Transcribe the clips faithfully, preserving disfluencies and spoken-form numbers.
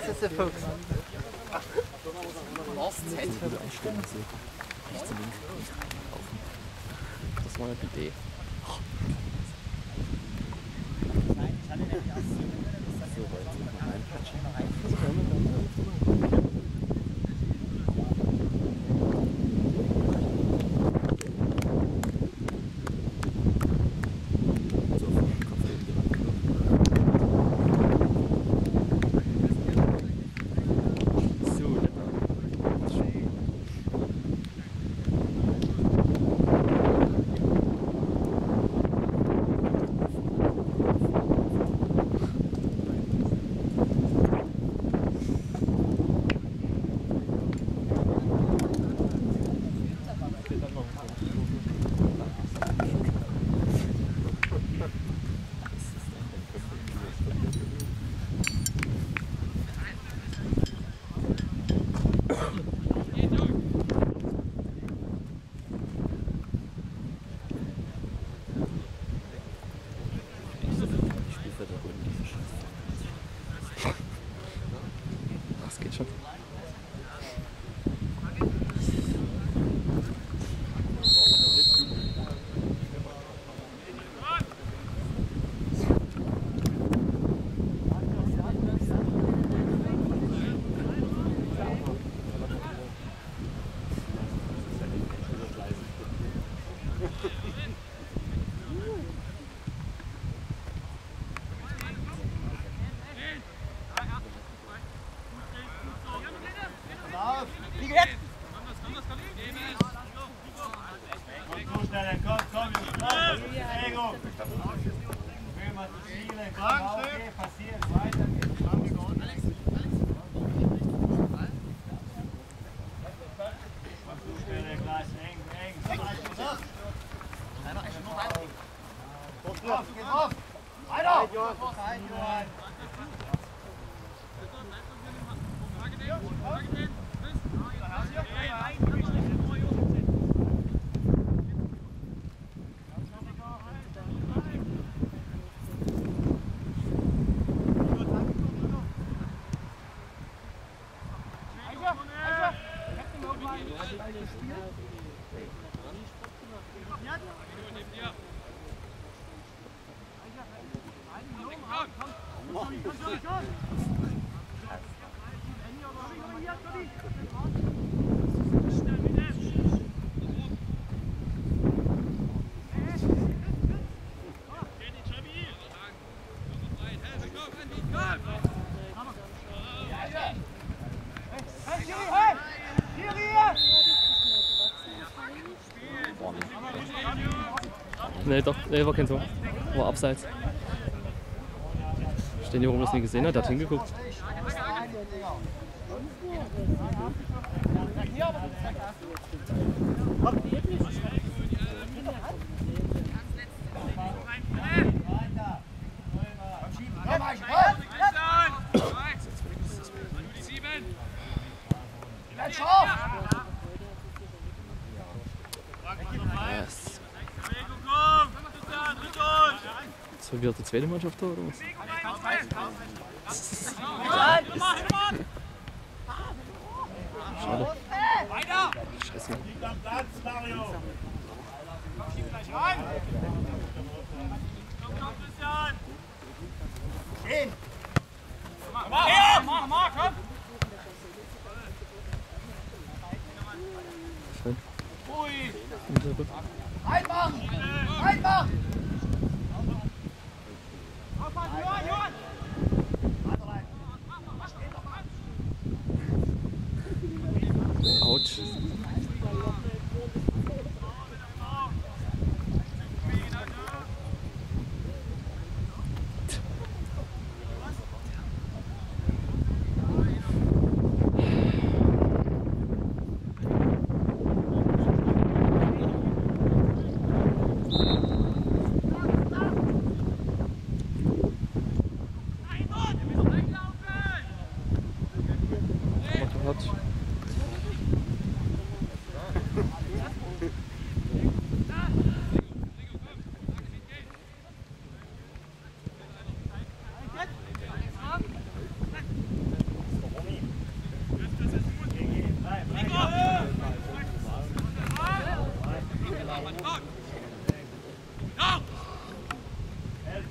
Das ist der Fuchs. Was? Z? Einstellen so. Rechts und links. Das war eine Idee. So, wollen Sie mal reinpatschen? Das geht schon. Nee, doch, nee, war kein Tor. War abseits. Stehen hier, warum das nie gesehen hat, der hat hingeguckt. Yes. So wird die zweite Mannschaft da oder was? Schade. Scheiße. Schön. Reinmachen! Reinmachen! Autsch.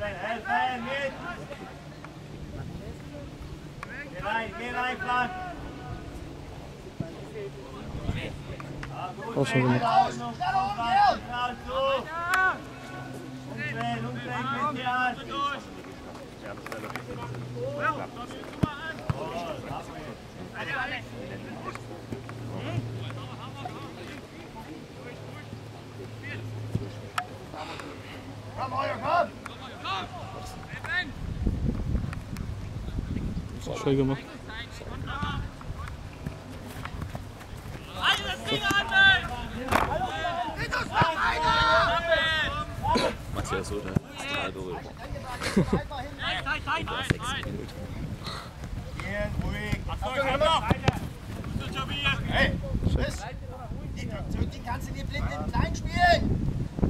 helfen, mit! Geh rein, geh rein, Frank! Auch schon gemacht. Umdrehen, umdrehen, Christian! Komm, Euer, komm! Das ist schön gemacht. Matthias oder drei Goal. sechs Minuten. Gehen, ruhig. Hey, Chris! Die, die kannst du dir blind im Kleinen spielen!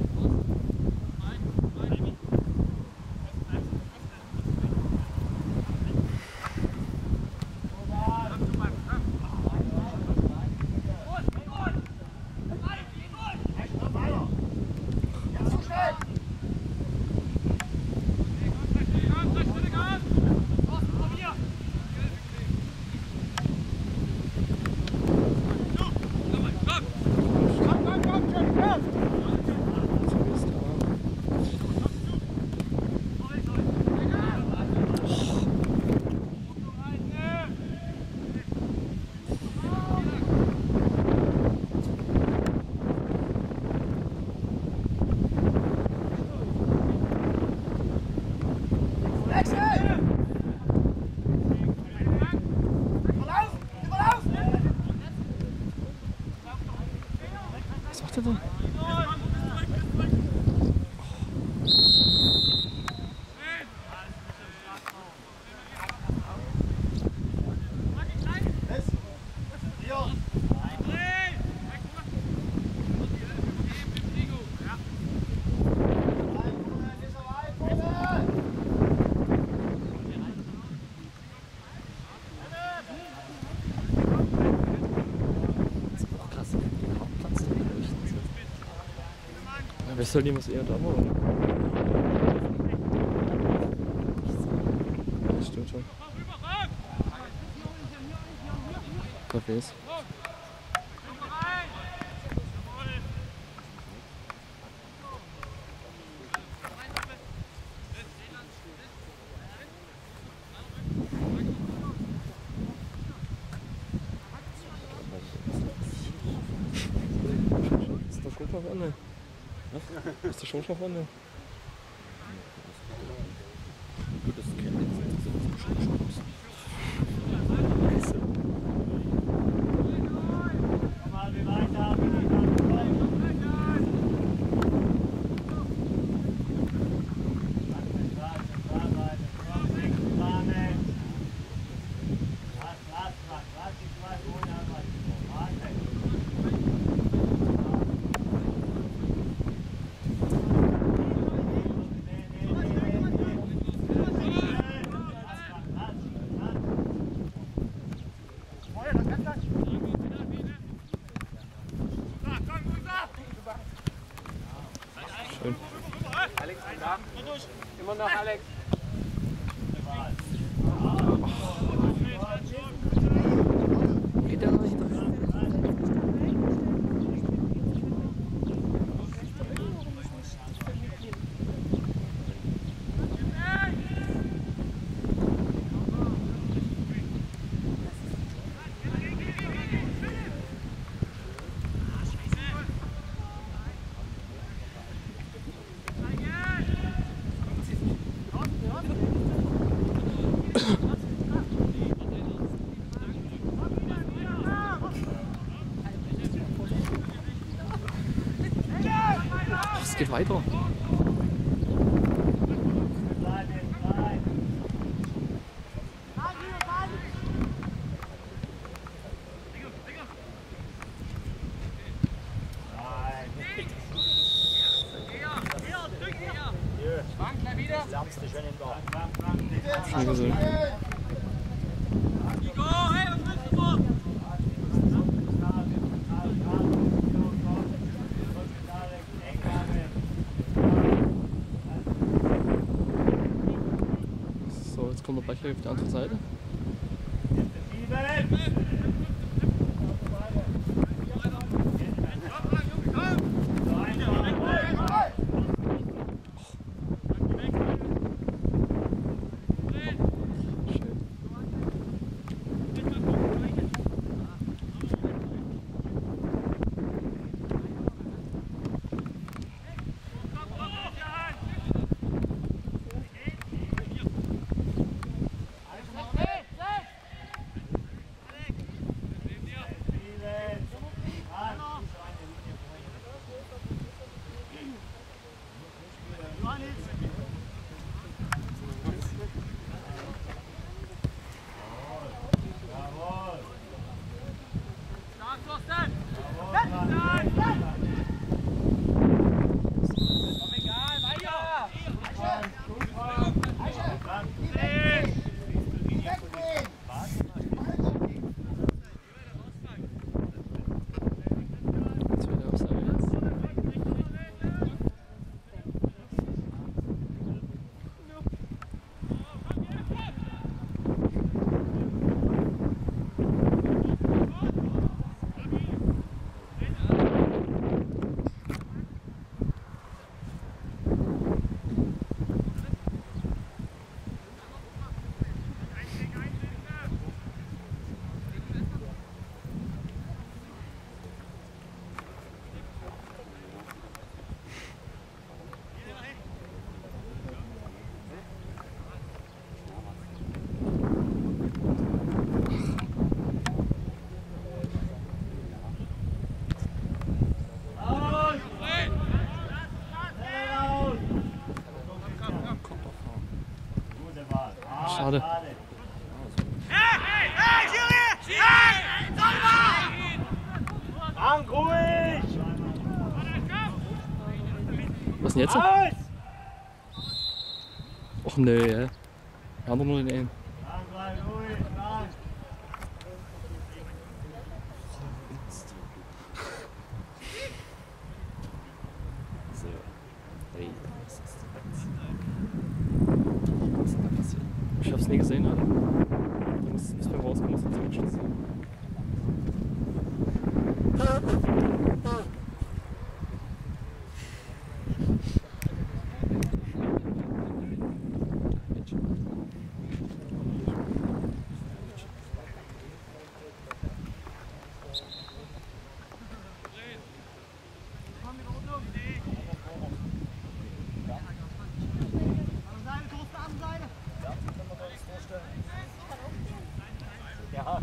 Was macht er denn? Wer soll die was eher da machen? Das stimmt schon. Cafés. Ist doch gut auf Ende. Was? Ist der schon auf Ende? Das kennt jetzt zum Schluss. Mal wie weiter. Schön. Alex, da. Immer noch Alex. Geht der noch nicht? Es geht weiter. Schon gesehen. kommt der Becher auf die andere Seite. Schade. Frank, ruhig! Was denn jetzt? Och nö, ja. Wir haben doch nur den einen. Frank, bleib ruhig, Frank! So. Hey, was ist das? Was ist denn da passiert? Ich hab's nie gesehen, Alter. Da muss es beim Rauskommen, muss jetzt Anschluss sein. Ja.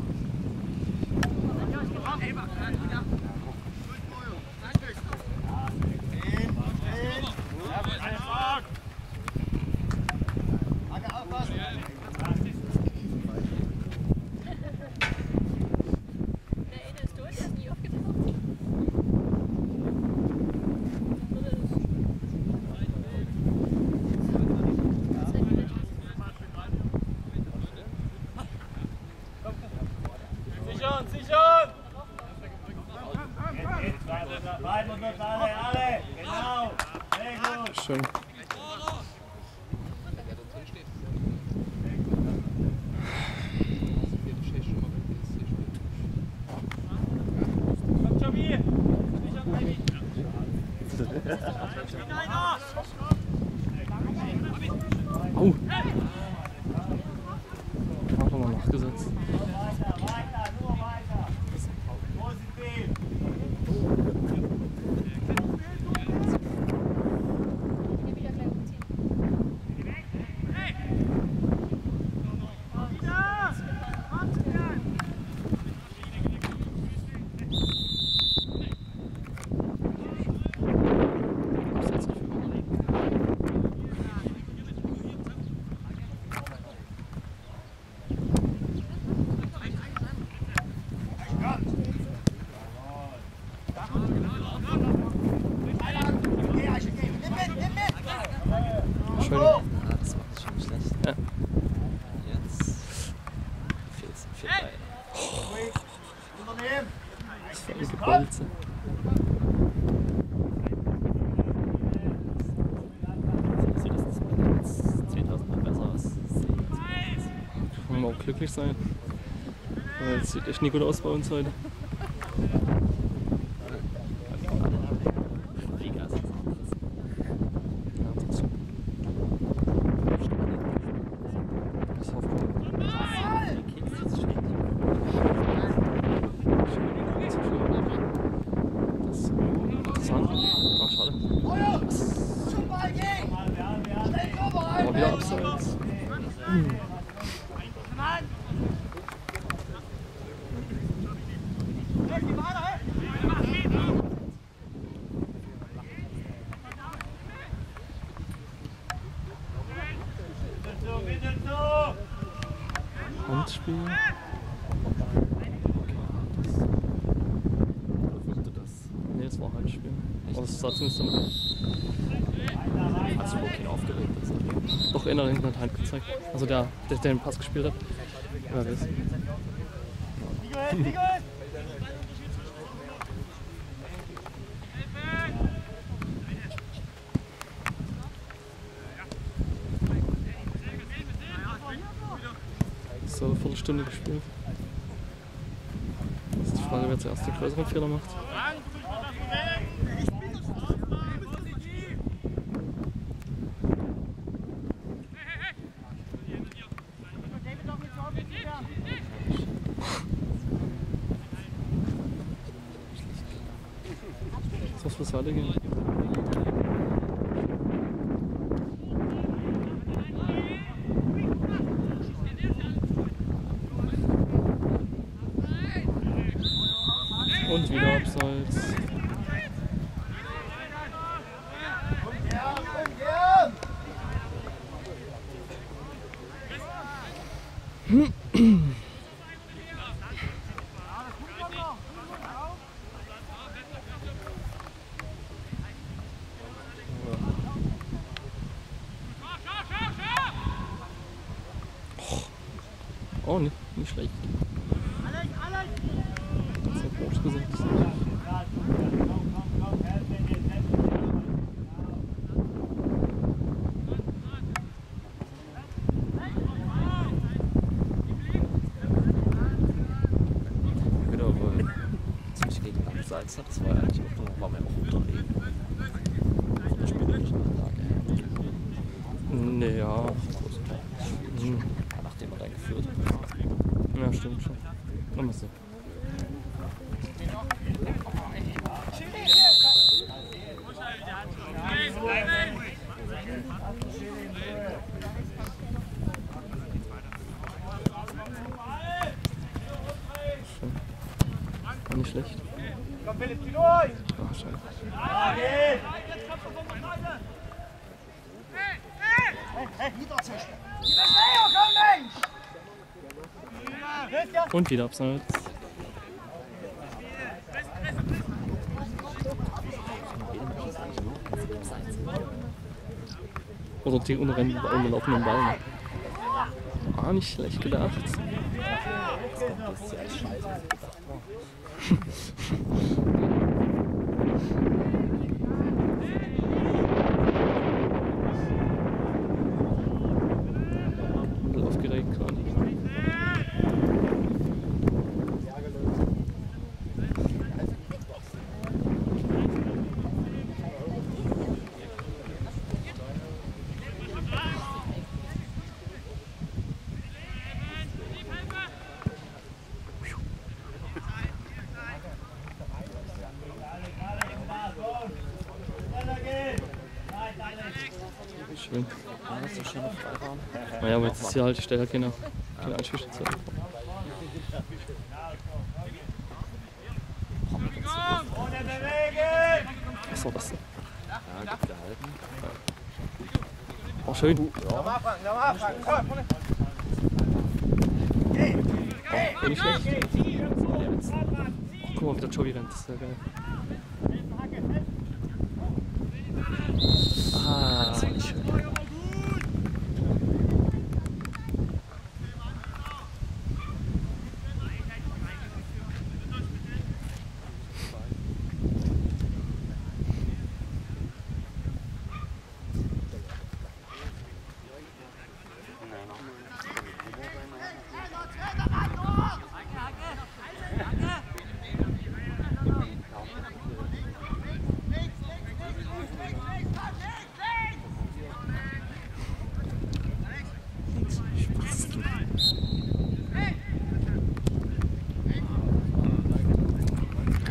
Sichern, sichern! Beiden und uns alle, alle! Genau! Sehr gut! Schön. Kommt schon wie! Sichern, Baby! Au! Hat er noch nachgesetzt. Weiter, weiter, nur weiter! Positiv! Schön. Ja, das war schon schlecht. Ja. Jetzt fehlt es viel weiter. Unternehmen! Das war eine Gebolze. So, das ist zweitausend Mal besser als glücklich sein. Weil es sieht echt nicht gut aus bei uns heute. Liga ist was anderes. Ja, trotzdem. Das hoffe ich. Die Keks ist schlecht. Das ist interessant. Ah, schade. Zum Ball gehen! Schnell drüber Aber wieder abseits. Hm. Handspiel. Nee, es war Handspiel. Aber das sah zumindest damit aus. Hast du wirklich aufgeregt? Also. Doch, einer hinten hat Hand gezeigt. Also der, der, der den Pass gespielt hat. Ja, wer ist? So, eine Viertelstunde gespielt. Jetzt ist die Frage, wer zuerst den größeren Fehler macht. Das muss weitergehen. Und wieder abseits. Oh, nicht, nicht schlecht. Das hat Coach gesagt. Genau, weil zum Beispiel gegen Abseits, das war ja eigentlich auch noch, war man ja auch unterlegen. Von der spielerischen Anlage her. Nee, ja. Hm. Nachdem er reingeführt hat. Ja, stimmt schon. Dann mal sehen. Schön. War nicht schlecht. Komm Philipp, zieh durch! Ah, schade. Wieder zwischen. Leo, komm Mensch! Und wieder abseits. Oder die unrennen, unterlaufenden Ball. Ah, nicht schlecht gedacht. Das ist ja echt scheiße. Ein bisschen aufgeregt gerade. Schön. Ja, das ist ein schöner Freiraum. Naja, aber jetzt ist hier halt die Stelle keine, keine Anspielstation. Ohne bewegen! Was war das denn? Ja, gut gehalten. Oh, schön. Nochmal abfangen, nochmal abfangen! Komm! Oh, nicht schlecht. Oh, guck mal, wie der Joey rennt. Das ist ja geil. Ah, das war nicht schön.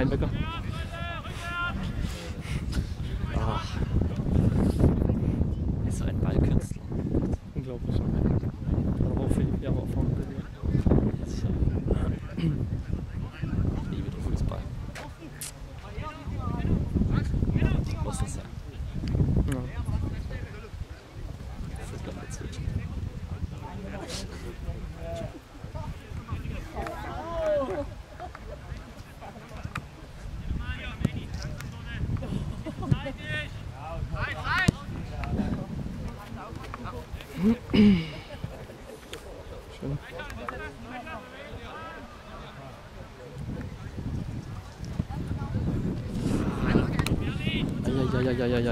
Steinbecker. Ach. Ist so ein Ballkünstler. Unglaublich. Aber auch viele Jahre Erfahrung. Ich liebe den Fußball. Muss das sein. Ja. Das ist ganz witzig. Schön. Eieieiei.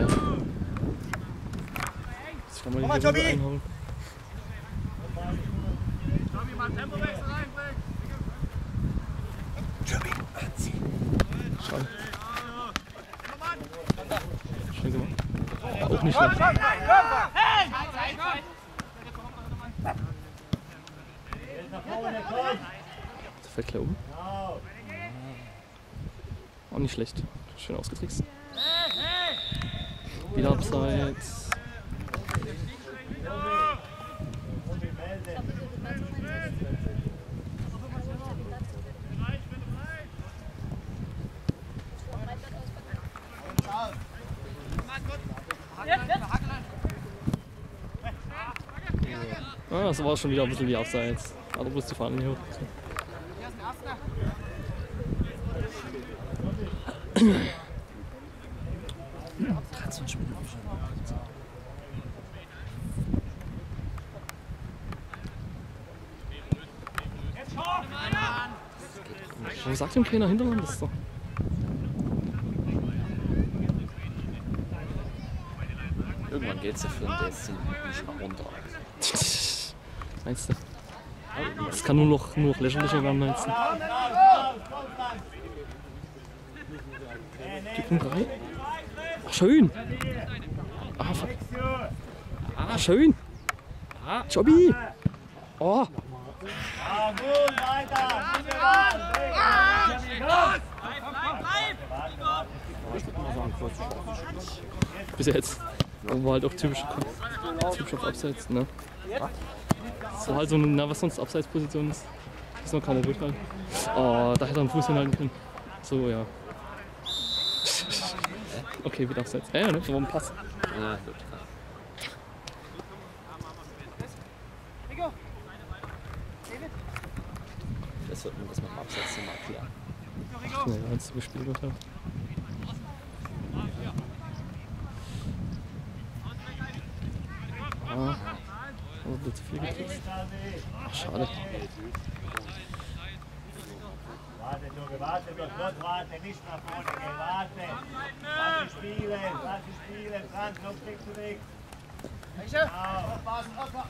Jetzt kann man Komm mal, die Runde Tobi! einhauen. Schade. Schön gemacht. Auch nicht schlecht. Der fällt gleich um. Auch nicht schlecht. Schön ausgetrickst. Wieder abseits. Ah, das war schon wieder ein bisschen wie abseits. Aber bloß die Fahnen hier hoch. dreiundzwanzig Minuten schon. Warum sagt ihm keiner Hinterland das doch? Irgendwann geht's ja für den D S C nicht mehr runter. Meinst du? Das kann nur noch, nur noch lächerlicher werden, meinst du? Die Punkt drei. Ach, schön! Ah, fuck. Ah, schön! Ah, Jobby! Oh! Ah, gut, weiter! Bis jetzt. Aber war halt auch typisch, typisch auf Abseits, ne? So halt so eine, na, was sonst Abseitsposition ist. Das noch kaum ruhig halten. Oh, da hätte er einen Fuß hinhalten können. So, ja. Okay, wieder Abseits. Ja, ja, ne? Da war ein Pass. Ja, gut. Das wird man das mit dem Abseits mal erklären. Ja, ja, jetzt gespielt wird, ja. Ah, aber wird zu viel gekriegt. Ach, schade. Warte, Junge, warte, doch dort warte, nicht nach vorne gehen, warte. Lass sie spielen, lass sie spielen, Franz, komm, kriegst du nichts. Genau.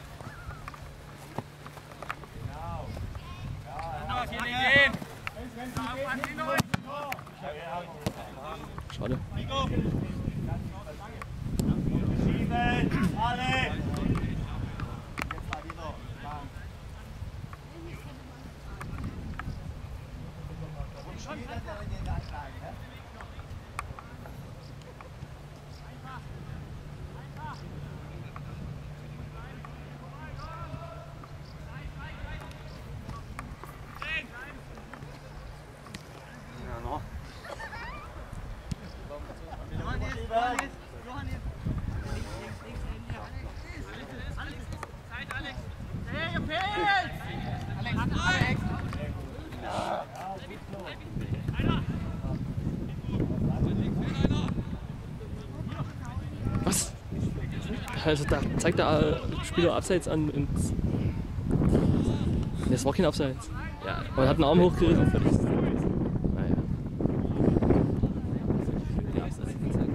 Schade. Schieben, alle. Was? Also da zeigt der Spieler Abseits an und. Nee, das war kein Abseits. Ja, Aber er hat einen Arm hochgerissen und fertig. Naja. die Abseits gezeigt.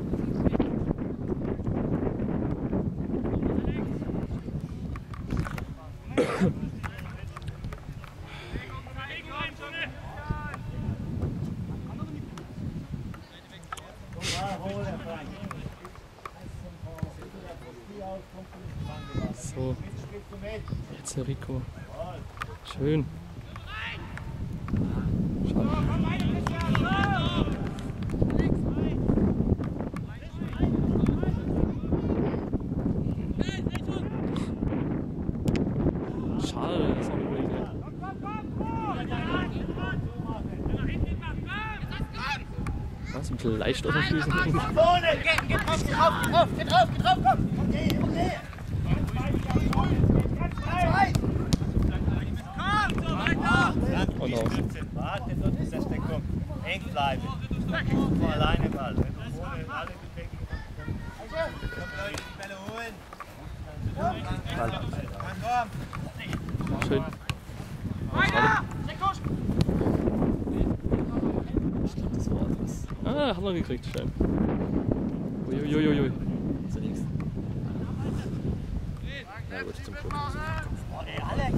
So. Jetzt der Rico. Schön. Schade. bisschen leicht auf den Füßen. Vorne! Geh, geh drauf, geh drauf, geh drauf, geh drauf, geh drauf, komm! Okay, okay! Ganz frei! Und auf. Warte, dort ist das Deckung. Eng bleiben. Nur alleine Ball. Wenn du vorne alle Bedenken die Bälle holen. Schön. Ich glaube, das war etwas. Ah, haben wir gekriegt, schön. Uiuiuiui. Zunächst. Na gut, zum Glück. Ey, Alex!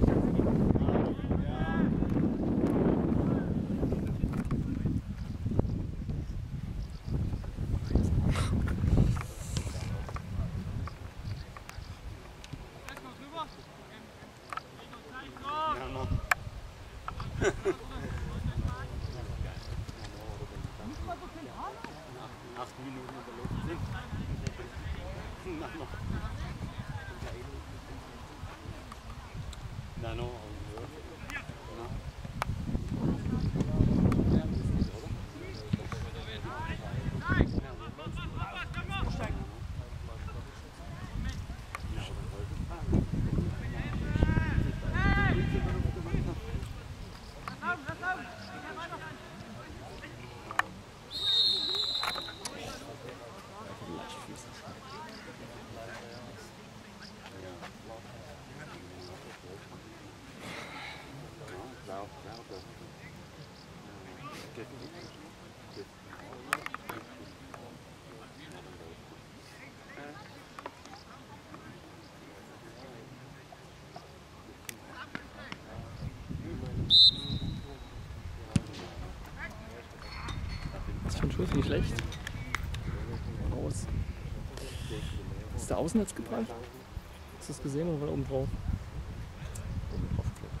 Das ist schon Schuss, nicht schlecht. Raus. Ist der Außennetz gebrannt? Hast du das gesehen oder war da oben drauf? Oben drauf geklebt.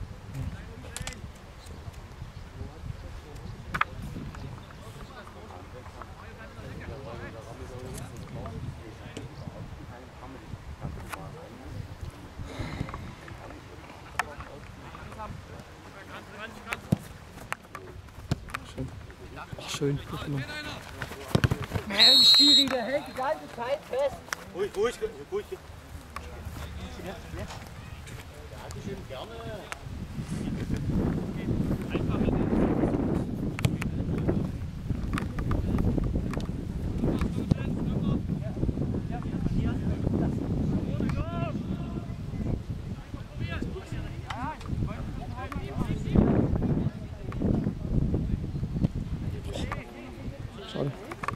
Schön. Ach, schön. Guck mal. Mensch, Schiri, der hält die ganze Zeit fest! Ruhig, ruhig, ruhig. Schade.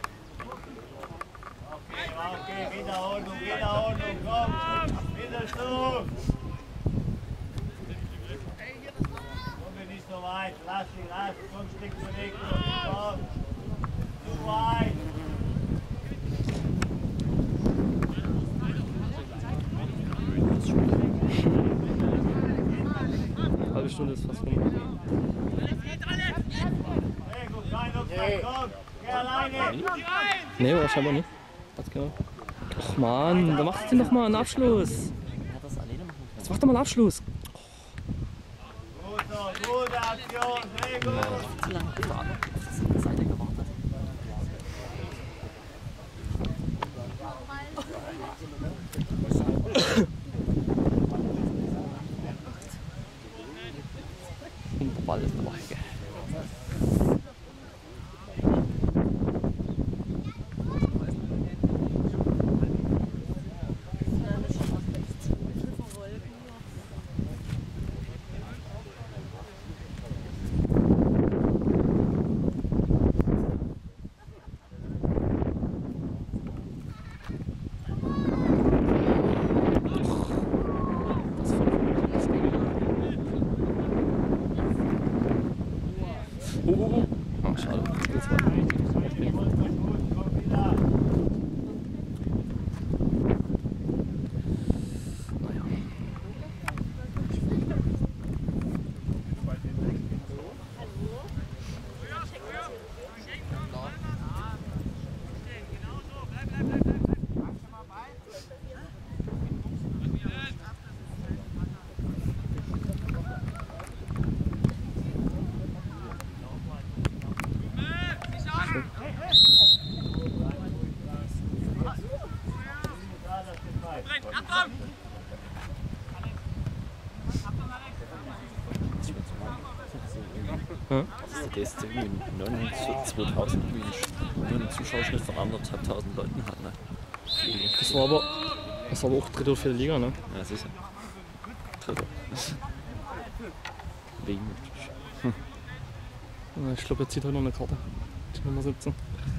Okay, wieder Ordnung, wieder Ordnung, komm! Wieder so! Komm wir nicht so weit, lass ihn, lass, komm, stick zurück, komm! Zu weit! Halbe Stunde ist fast rum. Hey, gut, kein Obstakt, komm! Geh alleine! Nee, war scheinbar nicht. Ganz genau. Ach man, da macht ihr doch mal einen Abschluss. Er hat das alleine machen können. Jetzt macht doch mal einen Abschluss. Gut so, gute Aktion, sehr gut! Zu lange auf der Seite gewartet. Und der Ball ist dabei. Oh, oh, oh. Ah, schade. Das war naja. Schön. Ja? Das ist der D S C zweitausend irgendwie nur einen Zuschauerschnitt von anderthalbtausend Leuten hat, ne? Das war aber, das war aber auch dritte oder vierte Liga, ne? Ja, sicher. Dritte. Wegen. Ja, ich glaube, er zieht heute noch eine Karte. Die Nummer siebzehn.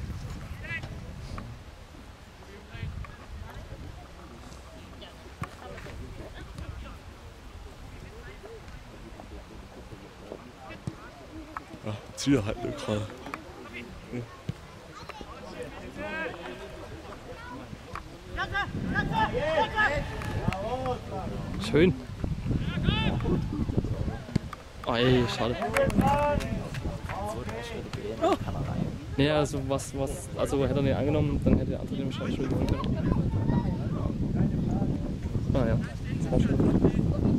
Ja, zieht er halt nur gerade. Schön. Ei, schade. Naja, also was, was, also hätte er nicht angenommen, dann hätte der andere den wahrscheinlich schon gewonnen können. Ah ja, das war schon.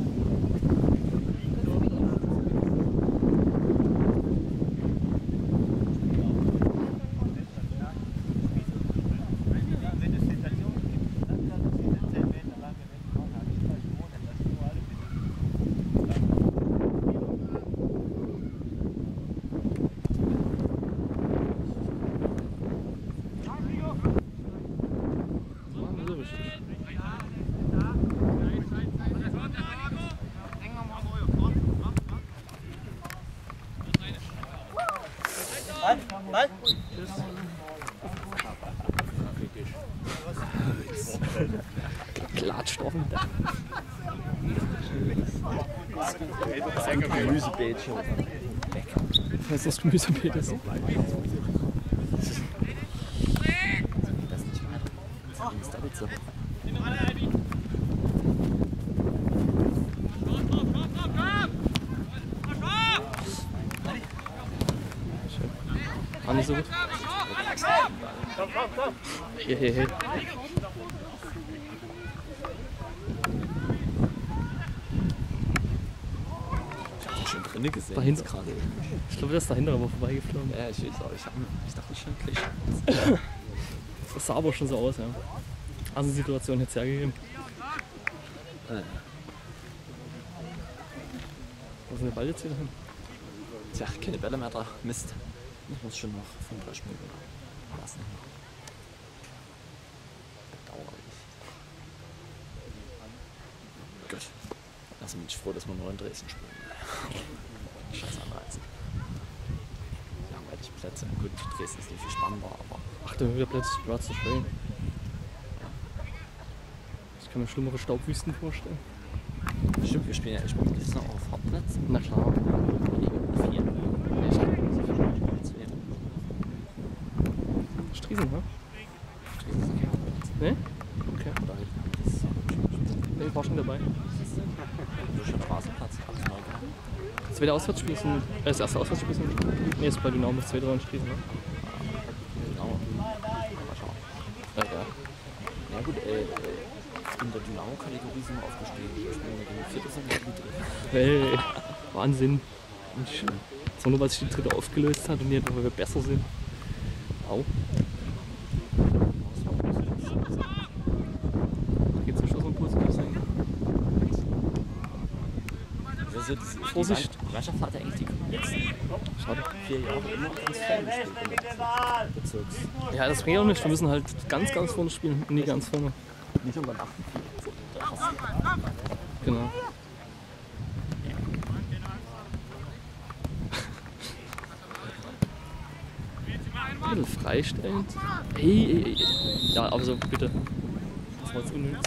Nein? Klatscht offen. Gemüsebeetchen. Was ist das Gemüsebeet? Ist? Das nicht weiter. Das ist doppelt so. War nicht so gut. Komm, komm, komm. Hey, hey, hey. Ich hab schon drinnen gesehen. Dahinter. gerade. Ich glaube, der ist dahinter aber vorbeigeflogen. Ja, ich weiß auch. Ich, hab, ich dachte schon gleich. Das sah aber schon so aus, ja. Also die Situation hätte es hergegeben. Äh, Wo ist denn der Ball jetzt wieder hin? tja, keine Bälle mehr da. Mist. Ich muss schon noch fünf Spiele lassen. Bedauerlich. Gut. Also bin ich froh, dass wir nur in Dresden spielen. Scheiß Anreizen. Langweilig Plätze. Gut, Dresden ist nicht viel spannender, aber. Ach, da wieder plötzlich war zu schön. Ich kann mir schlimmere Staubwüsten vorstellen. Stimmt, wir spielen ja, ich spiele das noch auf Hauptplätzen. Na klar. Vier. Nee, ich glaube, zwei. Striesen, ne? Dresden ist kein Hauptplatz. Ne? Okay. Oder halt, das ist Nee, ich war schon dabei. schon Straßenplatz. Also neu. Das zweite Auswärtsspiel ist ein, äh, das erste Auswärtsspiel ist ein, nee, ist bei Dynamo, das zweite war in Striesen, ne? Genau. Mal schauen. Ja, ja. Ja gut, äh, in der Dynamo-Kategorie sind wir aufgestiegen. Wir spielen gegen Viertes und gegen Dritte. Hey, Wahnsinn. Und schön. So nur weil sich die dritte aufgelöst hat und jetzt, weil wir besser sind. Au. Da geht's ja schon so positiv sein. Also diese Vorsicht. Die Mannschaft hat ja eigentlich die letzten Schade. vier Jahre immer ganz fair gespielt. Bezirks. Ja, das bringt auch nichts. Wir müssen halt ganz, ganz vorne spielen. Nie ganz vorne. Nicht unter achtundvierzig. Genau. Ein bisschen freistellend. Hey, hey, hey. Ja, aber so bitte. Das war jetzt unnötig.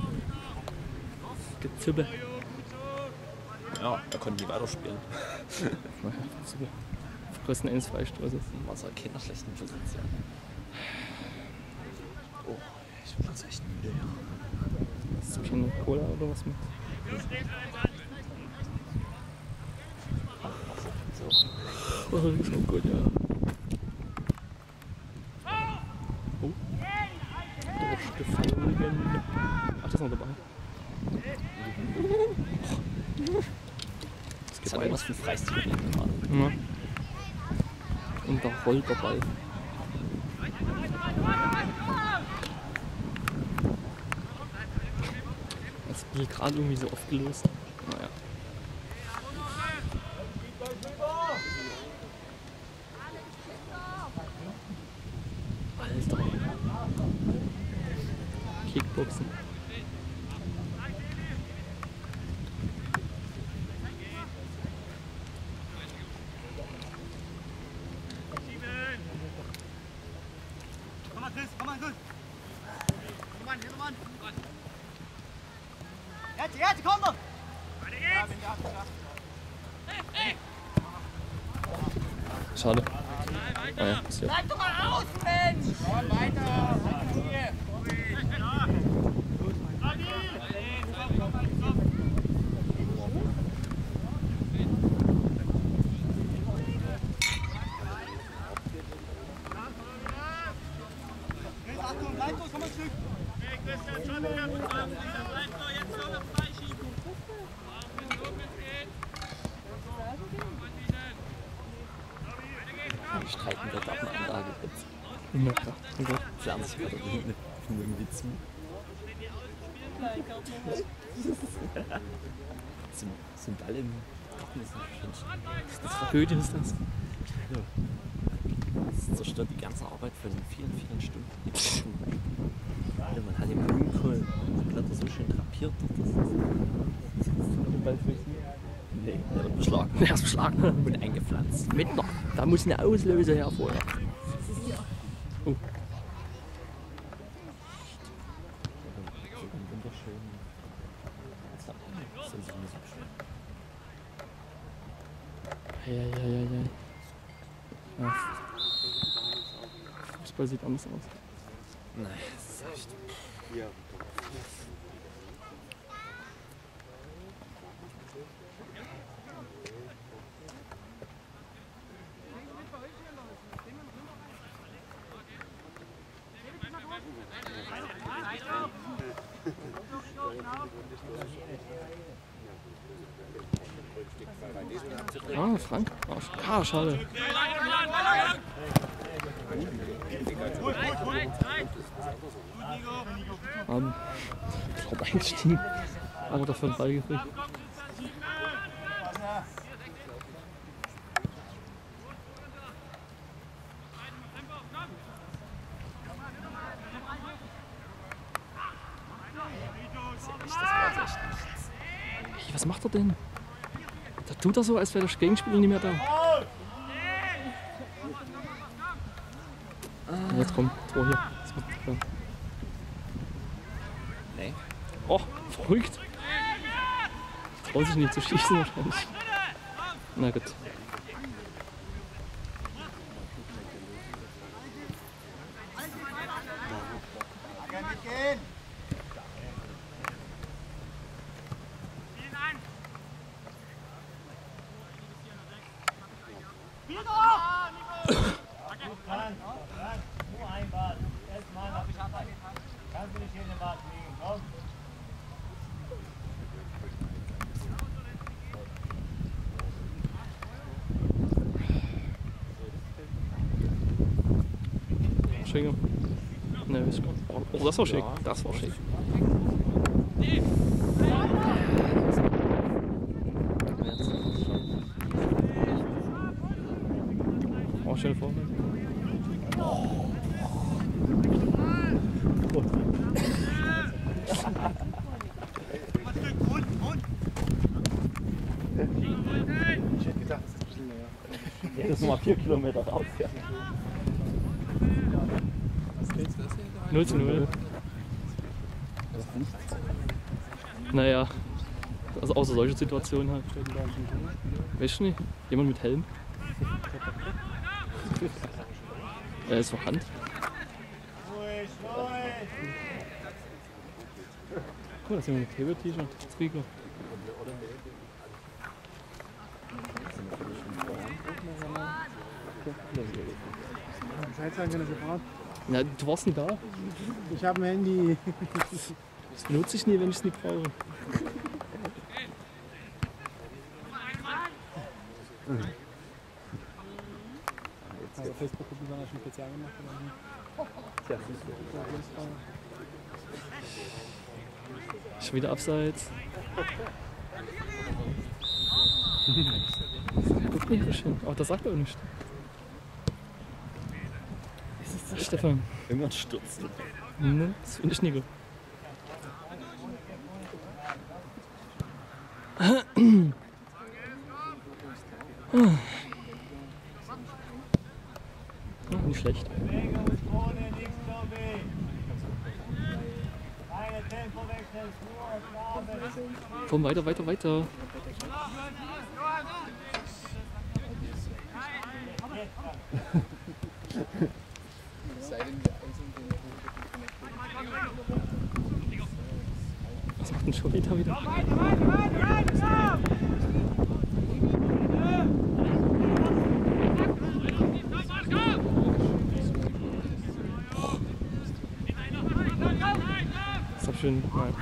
Gezippe. Ja, er konnte nie weiterspielen. Naja, super. Auf größten Endes Freistoße. War so keine schlechten Position. Oh, ich bin jetzt echt müde, ja. Hast du keine Cola oder was mit? So. Oh, das ist auch gut, ja. Oh. Durchgefallen. Ach, das ist noch dabei. Das Das geht hat irgendwas weiter. von Freistil gerade. Ja. Und da rollt der Ball. Das wird gerade irgendwie so aufgelöst. Naja. Jetzt, jetzt, komm noch! Schade. Ah ja, ist ja. Bleib doch mal aus, Mensch! Komm, weiter! Achtung, bleib los, komm mal zurück! Christian, schon wieder mit bleib doch jetzt nur noch freischieben! Die streiten der Dachmanlage jetzt. Na klar. Oh Gott. Fernsehen oder irgendwie zu. Zum, zum Ball im Garten ist nicht schön. Das Tragödie ist das. Ja. Das zerstört die ganze Arbeit von vielen, vielen Stunden. Ja, man hat den Blumenkohl die Blätter so schön drapiert. Das ist nee, der wird beschlagen. Der ist beschlagen. Und eingepflanzt. Mit noch. Da muss eine Auslöse her vorher. Oh. Wunderschön. Das ist so schön. Ja, ja, ja, ja. Ja. Fußball sieht anders aus. Nein, das ist echt. Ah, Frank. Ah, schade. Um, ich glaube eingestiegen, aber dafür einen Ball gekriegt. Hey, was macht er denn? Da tut er so, als wäre der Gegenspieler nicht mehr da. Ah. Jetzt kommt Tor hier. Das wird klar. Nee. Oh, verrückt. Traut sich nicht zu schießen wahrscheinlich. Na gut. Kannst du nicht hier in den Bad liegen, komm. Schinger. Ne, ist gut. Oh, das war schick. Das war schick. Oh, schön vor. Ich hätte gedacht, das ist ein bisschen näher. Ja, das ist nochmal vier Kilometer raus. Ja. null zu null. Naja, also außer solche Situationen halt. Weißt du nicht? Jemand mit Helm? Er ist vorhanden. Ruhig, ruhig. Guck mal, da ist jemand mit Heber-T-Shirt. Trigger. Bescheid sagen kann, sofort. Ja, du warst nie da. Ich habe ein Handy. Das benutze ich nie, wenn ich es nicht brauche. Also Facebook gucken, wann er schon P C angemacht hat. Tja, siehst du. Schon wieder abseits. Guck nicht so schön. Aber das sagt er auch nicht. Stefan. Irgendwann stürzt. Ne, das finde ich nie gut. Ja, nicht schlecht. Bewegung ohne nichts, glaube ich. Keine Tempowechsel, nur Gabe. Komm, weiter, weiter, weiter. Was macht denn schon wieder wieder? Das ist schön. Nein.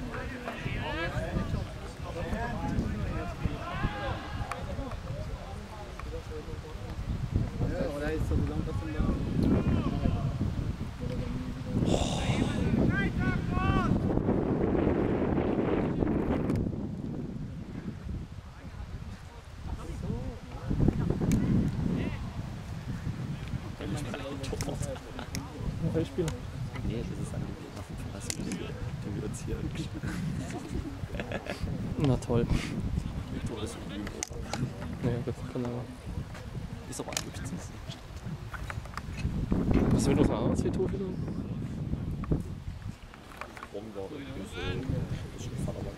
Feldspieler. Nee, das ist angeblich noch ein Verlass, den wir uns hier Na toll. Victor ist Naja, das kann er. ist aber angeblich zu sehen. Was wird unser Arbeitsveto wieder? Baumgarten ist schon Vatermann.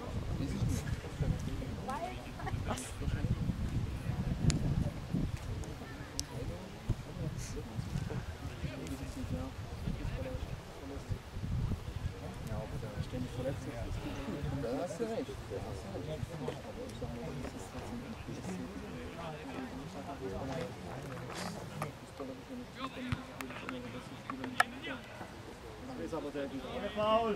Foul!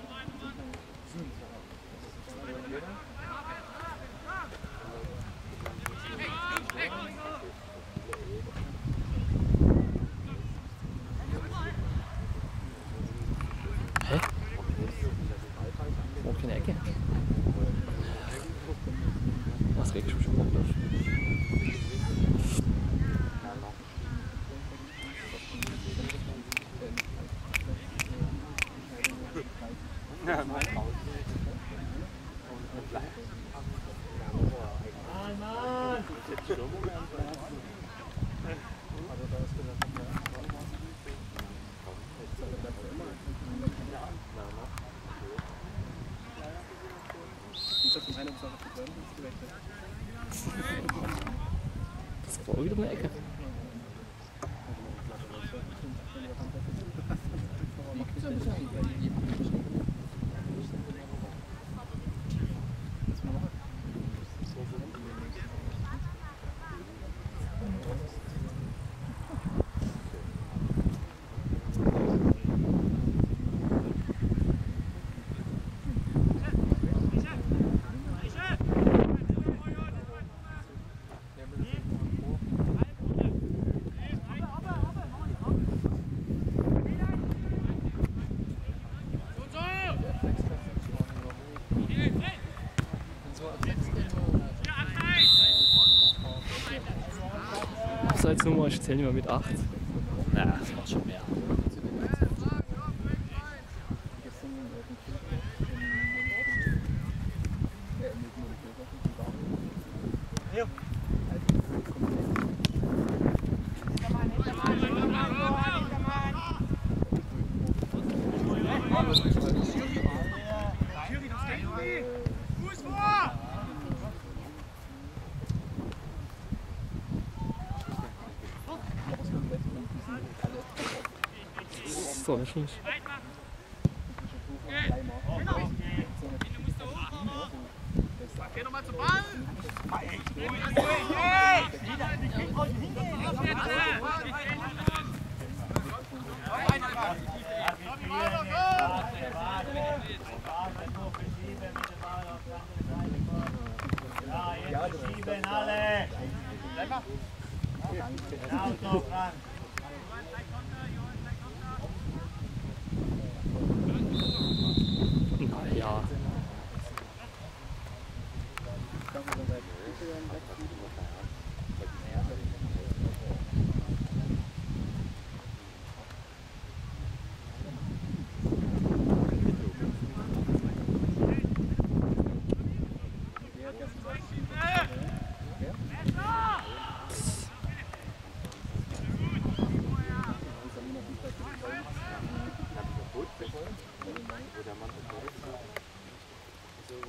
Hä? Oh, keine Ecke. Was regst du schon mal? Mann, Mann! Das war wieder eine Ecke. Abseitsnummer, ich zähle nicht mehr mit acht. Na, das macht schon mehr. So, das ist nicht. Geh nochmal zum Ball! Ja, jetzt schieben alle! Genau so, Frank! Na ja.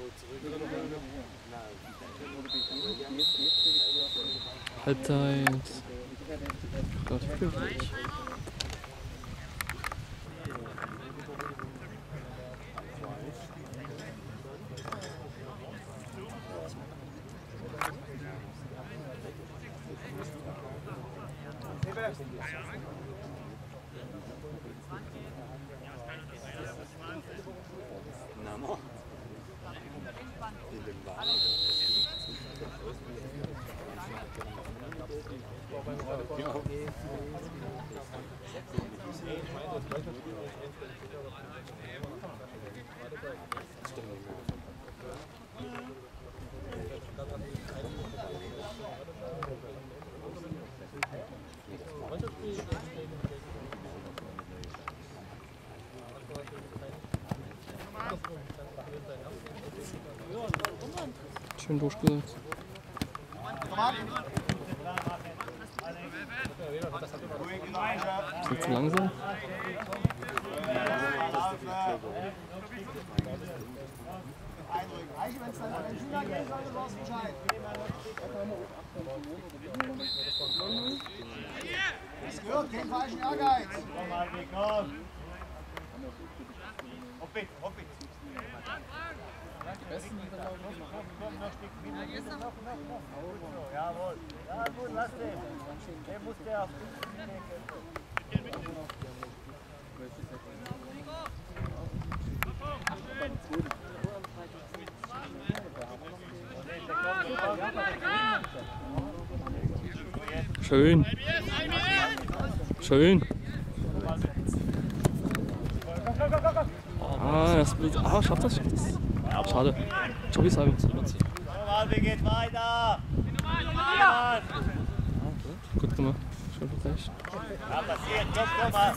Halbzeit. Gott, glücklich. Schön durchgesetzt. Ist zu langsam? Wenn es dann an den Schüler geht, sollte du was Bescheid. Das gehört, kein falschen Ehrgeiz. Komm mal, komm. Hopp it, hopp it. Komm, noch ein Stück mit. Noch, noch, noch. Gut so, jawohl. Ja, gut, lass den. Der muss der auf Schön. Schön. Ah, das wird. Ah, schafft das, schafft das. Schade. Joby Salve. Wie geht weiter? Gut gemacht. Schön verteidigt. Ja, passiert. Komm, komm mal.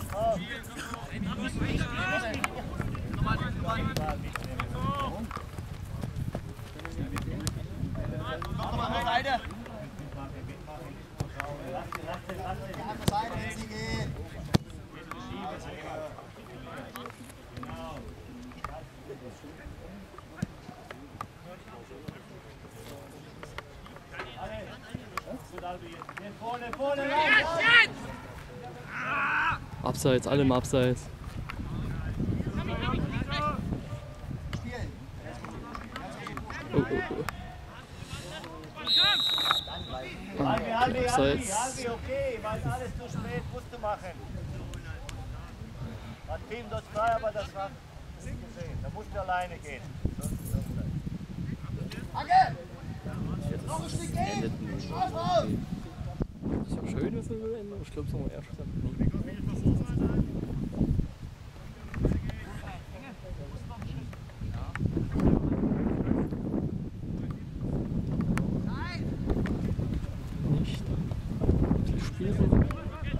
Komm mal, Seite. Die andere Seite, wenn sie geht. Vorne, vorne, rein! Abseits, alle im Abseits. Oh, oh, oh. Halbi, halbi, halbi, Abseits. halbi, okay, weil alles zu spät musst du machen. Hat Team dort frei, aber das war nicht gesehen. Da musst du alleine gehen. Danke! Noch ein Stück gehen! Strafraum! Das ist ja schön, was wir so ändern. Ich glaube, es haben wir erst gesagt. Nicht. Die Spiele.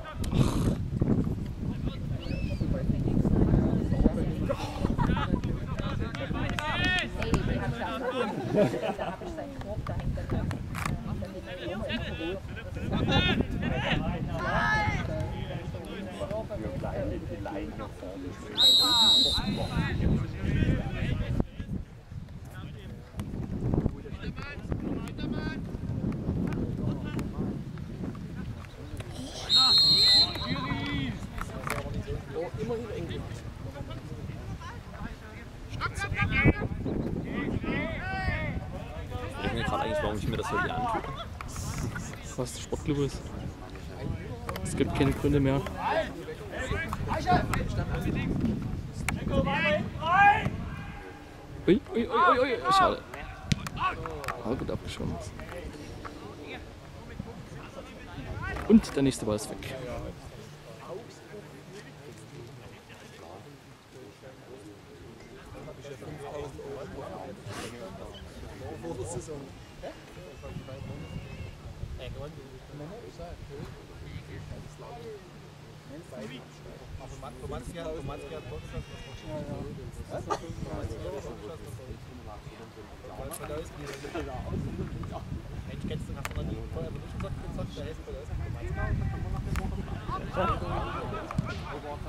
Immerhin England. Ich denke mir gerade eigentlich, warum ich mir das heute antue. Was der Sportclub ist. Es gibt keine Gründe mehr. Ui, ui, ui, ui, ui. Schade. Aber gut abgeschirmt. Und der nächste Ball ist weg.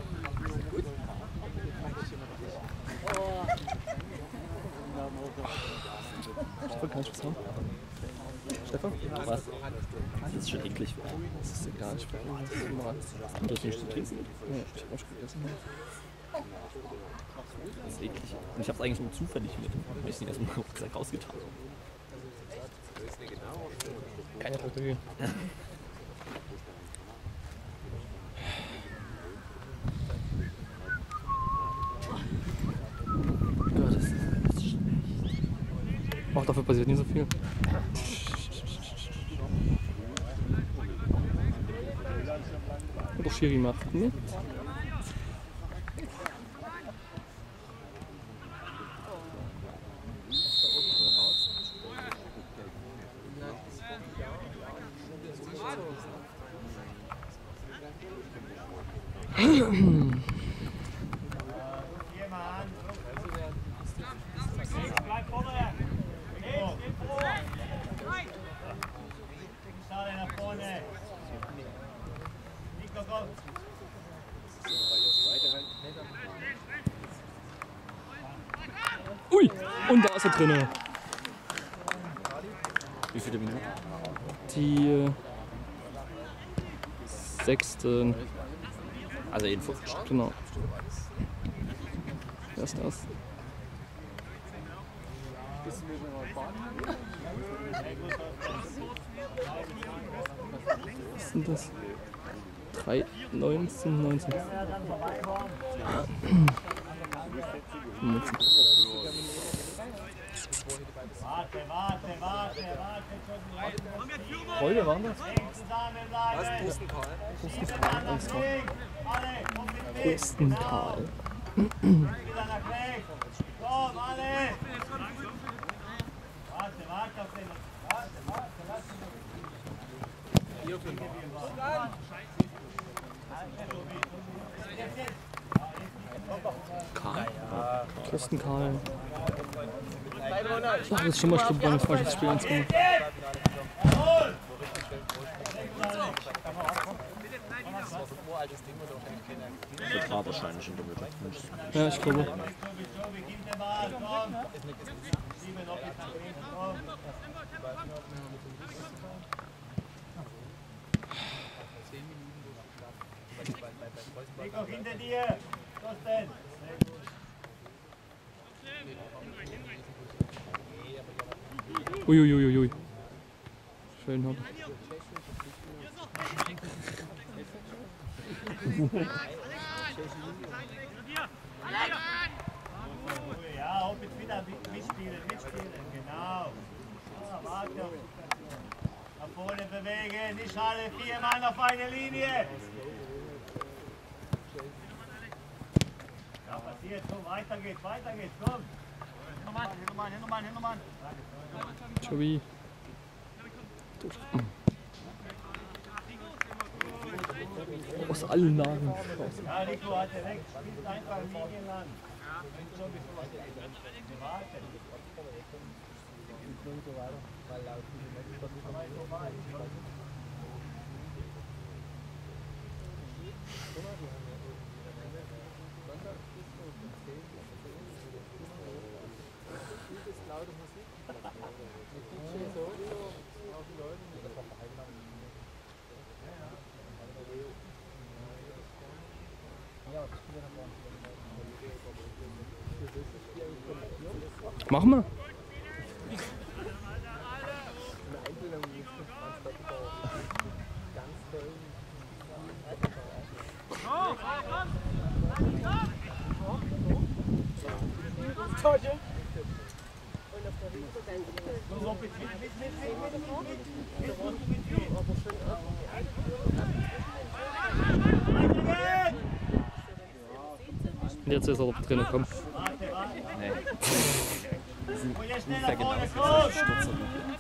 Oh. Stefan, kann ich was haben? Stefan? Was? Das ist schon eklig. Das ist egal, ich brauche irgendwas Normales. Du hast nicht zu trinken? Ja, ich hab auch schon gegessen. Das ist eklig. Und ich hab's eigentlich nur zufällig mit. Weil ich es nicht erst mal gesagt rausgetan habe. Keine Strategie. Gott, das ist schlecht. Auch dafür passiert nicht so viel. Und der Schiri macht mit. Bleib vorne! Schade nach vorne! Nico, komm! Ui! Und da ist er drin. Wie viele Minuten? Die äh, sechste. Also in fünf. Genau. Wer ist das? Was sind das? drei, neunzehn, neunzehn. Warte, warte, warte, warte! Heute waren das? Zusammenbleiben! Prostental. Alle, komm mit mir! Prostental. Wieder nach rechts! Komm, alle! Warte, warte auf den... Warte, warte, lass ihn noch... Karl. Kirsten Karl. Ich dachte, das ist schon mal stimmt, ein falsches Spiel eins gemacht. Das war wahrscheinlich in der Mitte. Ja, ich glaube. Nico, hinter dir! Thorsten! Uiuiuiui. Schön haben. Ja, hopp jetzt wieder mitspielen, mitspielen, genau. Ja, warte. Nach vorne bewegen, nicht alle vier Mann auf eine Linie. Ja, passiert, komm, weiter geht's, weiter geht's, komm. Hintermann, Hintermann, Hintermann, Hintermann. Joey. Aus allen Lagen. Ja, Nico hat er weg, spielt einfach Linien lang. Warte. Machen wir. Und jetzt ist er doch drin, komm. Nee. Und jetzt schnell Ungefähr nach vorne, genau komm! Stutzer.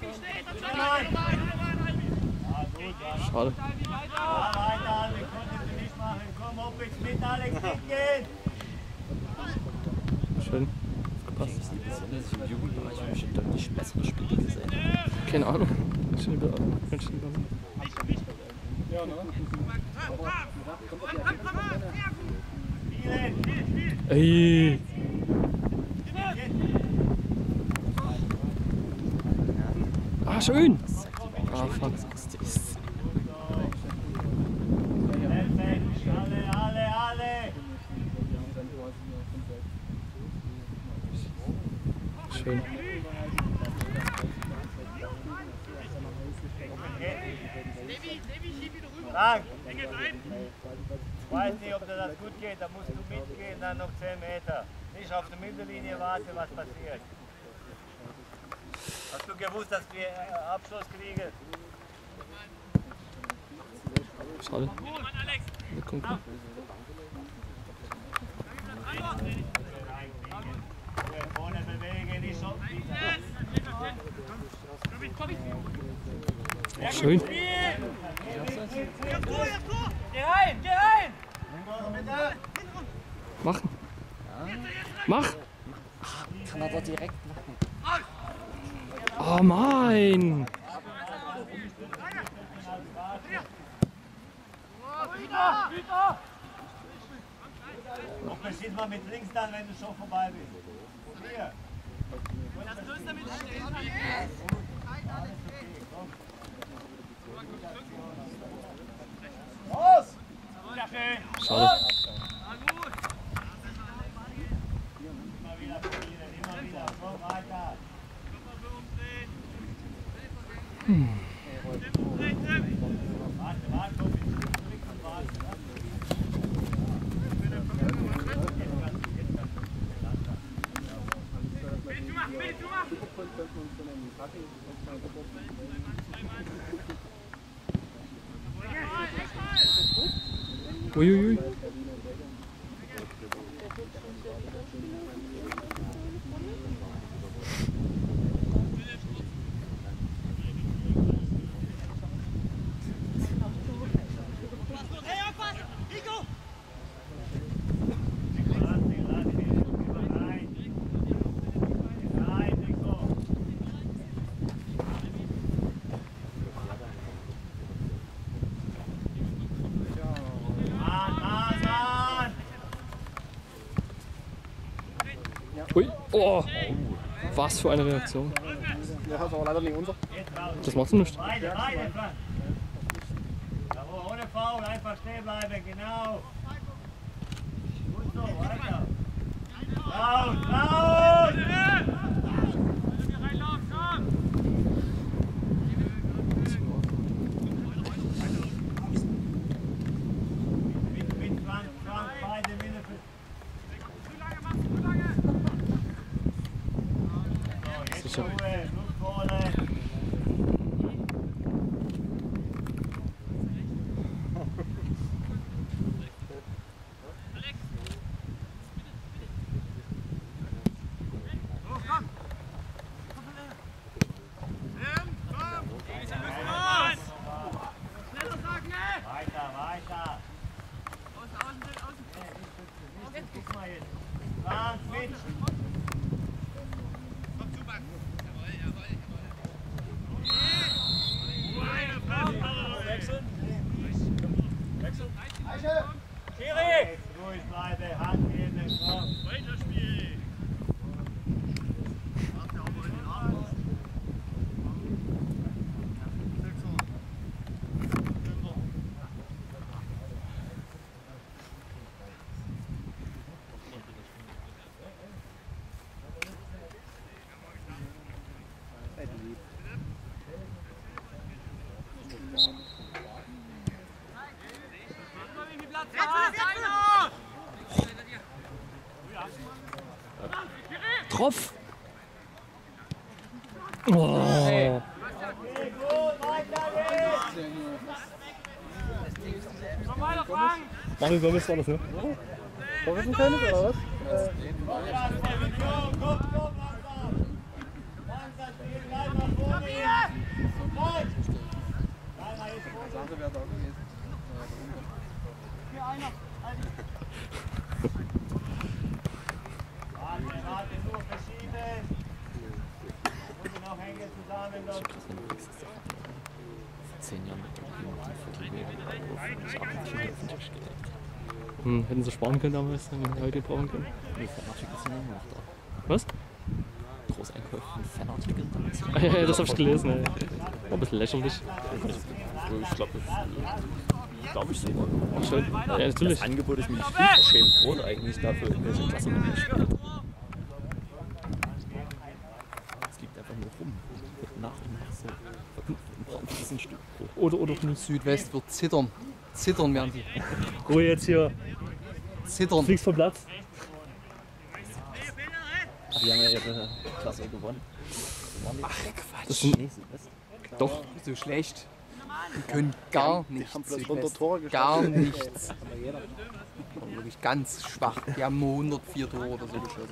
Schade. Ja, weiter, Alex, konntest du nicht machen. Komm, hopp jetzt mit, Alex, mitgehen! Schön. Ich besonders im Jugendbereich habe ich schon deutlich bessere Spiele gesehen. Keine Ahnung. Ganz schön über. Ganz schön über. Ey! Ah, schön! Ah, fuck. Alle, alle, alle! Schön. Frank! Ich weiß nicht, ob dir das gut geht, da musst du mitgehen, dann noch zehn Meter. Nicht auf der Mittellinie warten, was passiert. Hast du gewusst, dass wir äh, Abschluss kriegen? Schade. Wir gucken. Vorne bewegen, nicht so. Schön. Geh rein, geh rein! Machen. Mach! Kann er doch direkt machen. Oh mein! Und verschieß mal mit links dann, wenn du schon vorbei bist. Hier. Das größte mit stehen. Los! Ja, schön. Schade. Immer wieder probieren, immer wieder. So weiter. Warte, warte, komm, ich zurück und warte. Uiuiui. Ui. Oh. Was für eine Reaktion. Ja, das war leider nicht unser. Das macht so nichts. Beide, beide, Frank. Jawohl, ohne Foul, einfach stehen bleiben, genau. Gut so, weiter. Laut, laut! Mit, mit Frank, Frank, beide mindestens. So, jetzt Sicher. Ruhe, Luftkohle. Weiter, weiter. Guck mal jetzt. Frank, mit. Schiri! Ruhig bleiben, Hand geben, komm. Weiterspielen! Tropf! Oh. Mario Gomez war das, ne? Vorwissen können oder was? Komm, komm, komm, langsam. Langsam, bleib mal vor mir. Bleib. Bleib mal jetzt vor mir. Sache wäre da gewesen. Warte, warte, nur verschieben. Muss ich noch hängen zusammen. Dann. Vor zehn Jahren mit dem Hm, hätten sie sparen können damals, dann hätten wir heute brauchen können. Nee, Fernabschied ist immer noch da. Was? Groß Einkäufe von Fanartikeln damals. Ah, ja, ja, das hab ich gelesen, ey. War ein bisschen lächerlich. Ich glaube, das glaube ich sogar. Ach, schön. Ja, natürlich. Das Angebot ist mir nicht viel verschämt worden, eigentlich dafür irgendwelche Klassen noch nicht spielt. Es liegt einfach nur rum. Wird nach und nach so verknüpft und braucht ein Stück. Oder, oder von Südwest wird zittern. Zittern werden sie. Ruhe jetzt hier. Zittern. Fliegst vom Platz. Die haben ja ihre Klasse gewonnen. Ach Quatsch. Das sind, Nee, Südwest. doch. So schlecht. Die können gar nichts. haben bloß Südwest. hundert Tore geschossen. Gar nichts. Aber wirklich ganz schwach. Die haben nur hundertvier Tore oder so geschossen.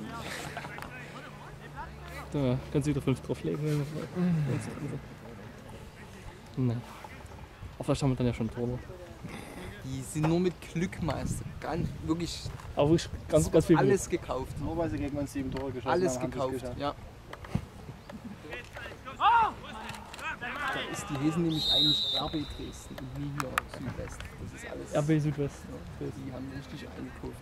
Da kannst du wieder fünf drauflegen. Nein. Aber vielleicht haben wir dann ja schon Tore. Die sind nur mit Glück Meister. Ganz, wirklich Aber wirklich ganz, ganz viel. alles gekauft. Nur weil sie gegen uns sieben Tore geschossen Alles haben, haben sie es gekauft. geschafft. Ja. Da ist die Hesen nämlich eigentlich R B Dresden und nie hier Südwest. Das ist alles. R B Südwest. Die haben richtig eingekauft.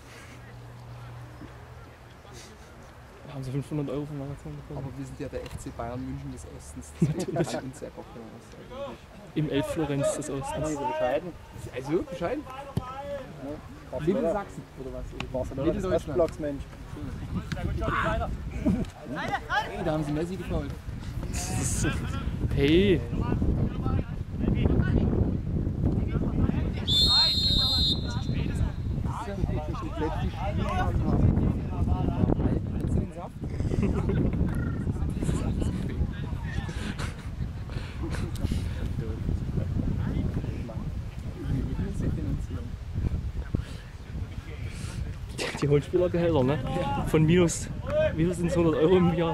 Da haben sie fünfhundert Euro vom Marathon bekommen. Aber wir sind ja der F C Bayern München des Ostens. Deswegen kann uns ja auch was. Im Elf Florenz des Also Ostens. bescheiden. Also bescheiden. Little Sachsen oder was? Barcelona ist Ostblocksmensch. Hey, da haben sie Messi gefault. Hey! Kennst du den Saft? Die holen Spielergehälter, ne? Von minus, minus sind es hundert Euro im Jahr.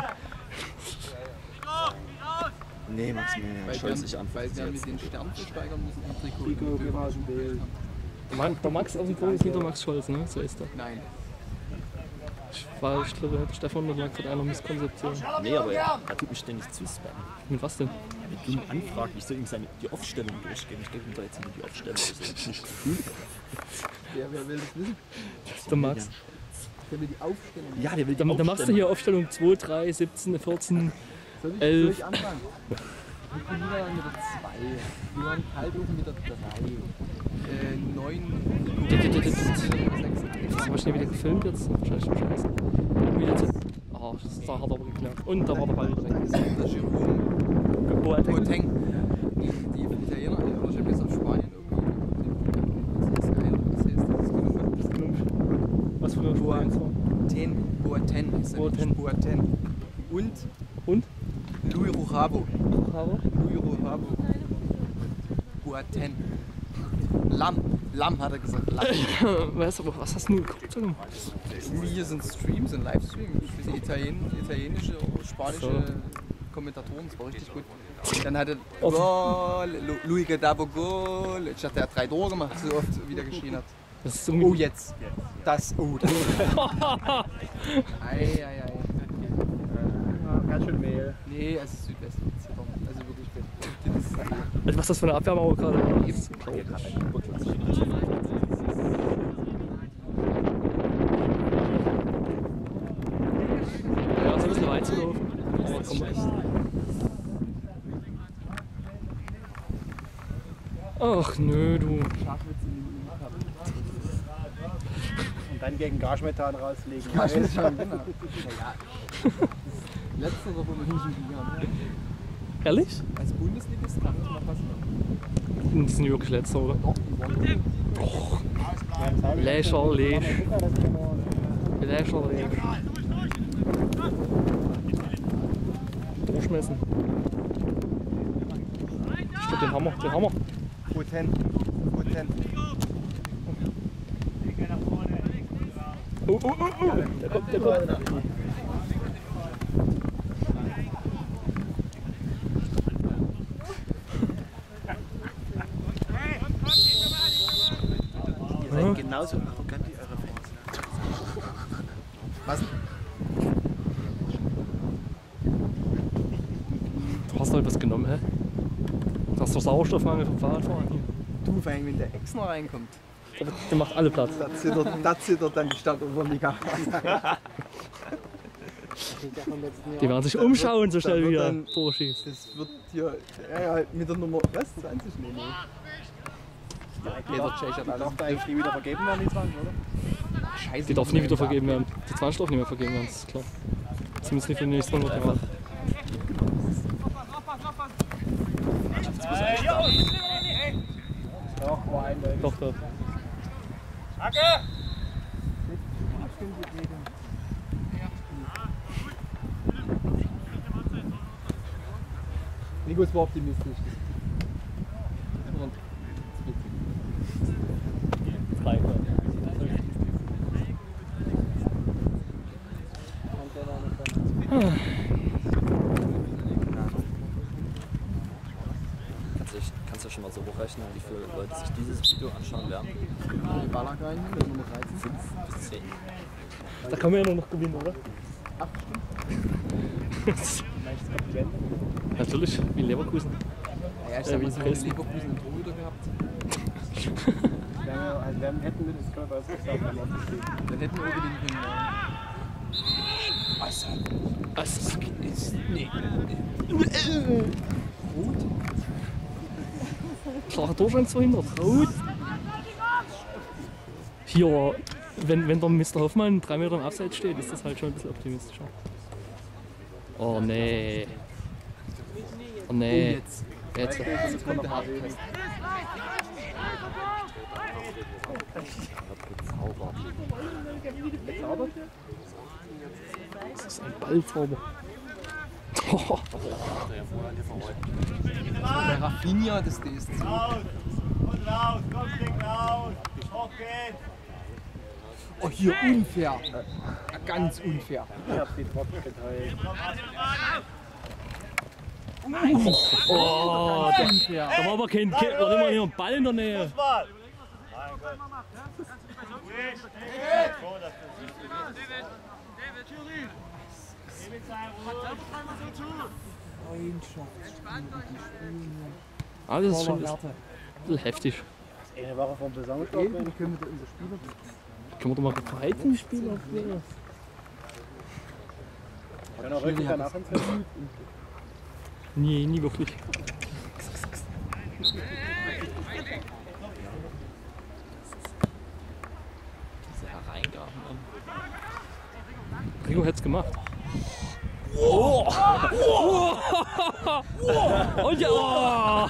Nee, Maximilian Weil Scholz wir, sich an. weil wir mit den Sternen versteigern müssen im Trikot. Figo, Gimage, Bild. Der Ma- Der Max aus dem Tor ist nicht der Max Scholz, ne? So ist er. Nein. Ich, war, ich glaube, der Stefan der Max hat einer Misskonzeption. Nee, aber er tut mich ständig zu spammen. Mit was denn? Mit dummen Anfragen. Ich soll ihm seine, die Aufstellung durchgehen. Ich gebe ihm da jetzt nicht die Aufstellung. Das ist nicht gefühlt. Wer, wer will das wissen? Der Max. Der will die Aufstellung. Ja, der will die Da, da machst du Aufstellung. hier Aufstellung zwei, drei, siebzehn, vierzehn, Soll ich, soll elf. ich anfangen? Wir kommen wieder mit der zwei. Johann Kalthofen mit der drei. Äh, neun. Das- das- das- sechs. Das war schnell wieder gefilmt jetzt. Wahrscheinlich schon scheiße. Wieder jetzt. Ah, das da hat aber geklärt. Und da war der Ball wieder Da weg. ist der Jerome Boateng. Boateng. Die, die Italiener, oder ich habe jetzt auf Spanien irgendwie. Das ist geil. Das ist das ist gelungen. Was für ein eins war. Boateng. Boateng. ist er Boateng. nicht. Boateng. Und Und? Louis Rojabo. Bravo. Louis Rojabo. Boateng. Lamm. Lamm hat er gesagt. Lamm. Weißt du, was hast du denn geguckt? Hier sind Streams und Livestreams für Italien, italienische oder spanische So. Kommentatoren, das war richtig gut. Dann hatte Goal, Lu- Luis Gadabo Goal. Ich dachte, er hat drei Tore gemacht, so oft wieder geschrien hat. Das ist Oh, irgendwie. jetzt. Das, oh, das. Ei, ei, ei. Ganz schön Mehl. Nee, es ist Südwest. Also wirklich gut. Also was ist das für eine Abwehrmauer gerade? Das ist unglaublich. Ja, ist ein bisschen weit zu laufen. Aber komm mal. Ach nö, du. Und dann gegen Gaschmethan rauslegen. Ja, schon, schon, genau. Ja. Letztere von München gegangen. Ehrlich? Als Bundesligist kann das mal passieren. Die sind wirklich letzter, oder? Doch, die wollen. Lächerlich. Lächerlich. Durchschmeißen. Ich glaub, den Hammer, den Hammer. Boateng. Boateng. Oh, oh, oh, oh. Der kommt, der kommt. Ihr seid genauso arrogant wie eure Fans. Was? Du hast doch was genommen, hä? Du hast doch Sauerstoffmangel vom Fahrradfahren hier. Du, vor allem, wenn der Exner reinkommt, Der, der macht alle Platz. da zittert, da zittert dann die Stadt Oberliga. Die werden sich umschauen, so schnell wird wie er dann- durchschießt. Das wird hier ja, ja, mit der Nummer was? zwanzig nehmen. Peter Cech hat Die alles darf im da eigentlich nie wieder vergeben werden, die zwanzig, oder? Scheiße. Die darf nie wieder vergeben werden. Die zwanzig darf nicht mehr vergeben werden, das ist klar. Zumindest nicht für die nächsten Monate. Aufpassen, aufpassen. Hey, Jungs! Doch, war eindeutig. Doch, doch. Hacke! Nikos war optimistisch. Drei. Kannst du, kannst du schon mal so hochrechnen, wie viele Leute sich dieses Video anschauen werden? Ballack rein, mit Nummer dreizehn. fünf bis zehn. Da kann man ja nur noch gewinnen, oder? Ach, Natürlich, wie Leverkusen. Ja, ich Äh, hab wie mal so Dresden. Leverkusen im Torhüter gehabt. Wenn wir, also wenn wir hätten wir das können wir als gesagt, wenn wir aufgestiegen. Dann hätten wir unbedingt können. Also, Also, ist. Nee. klarer Durchschnitt verhindert. Rot. Hier, wenn, wenn der Mister Hoffmann drei Meter im Abseits steht, ist das halt schon ein bisschen optimistischer. Oh nee. Oh nee. Jetzt. Jetzt. Jetzt kommt der Hardtest. Das ist ein Ballzauber. Oh, Der Rafinha des D S C. Raus! Und raus! Komm, Ding raus! Hoch geht's! Oh, hier unfair. Ja, ganz unfair. Ich hab die Tropfen geteilt. oh da, Unfair. da war aber kein, kein da war immer hier ein Ball in der Nähe. Fußball! Mein Gott! Ruhig! So, dass du siehst. Ah, das ist schon ein bisschen heftig. Eine Woche vom Saisonstart. Wie können wir da unser Spieler Können wir doch mal verhalten spielen? Kann auch wirklich danach ins Feld. Nee, nie wirklich. Diese Hereingaben. Rico hätte es gemacht. Oh. Oh. Und ja! Oh.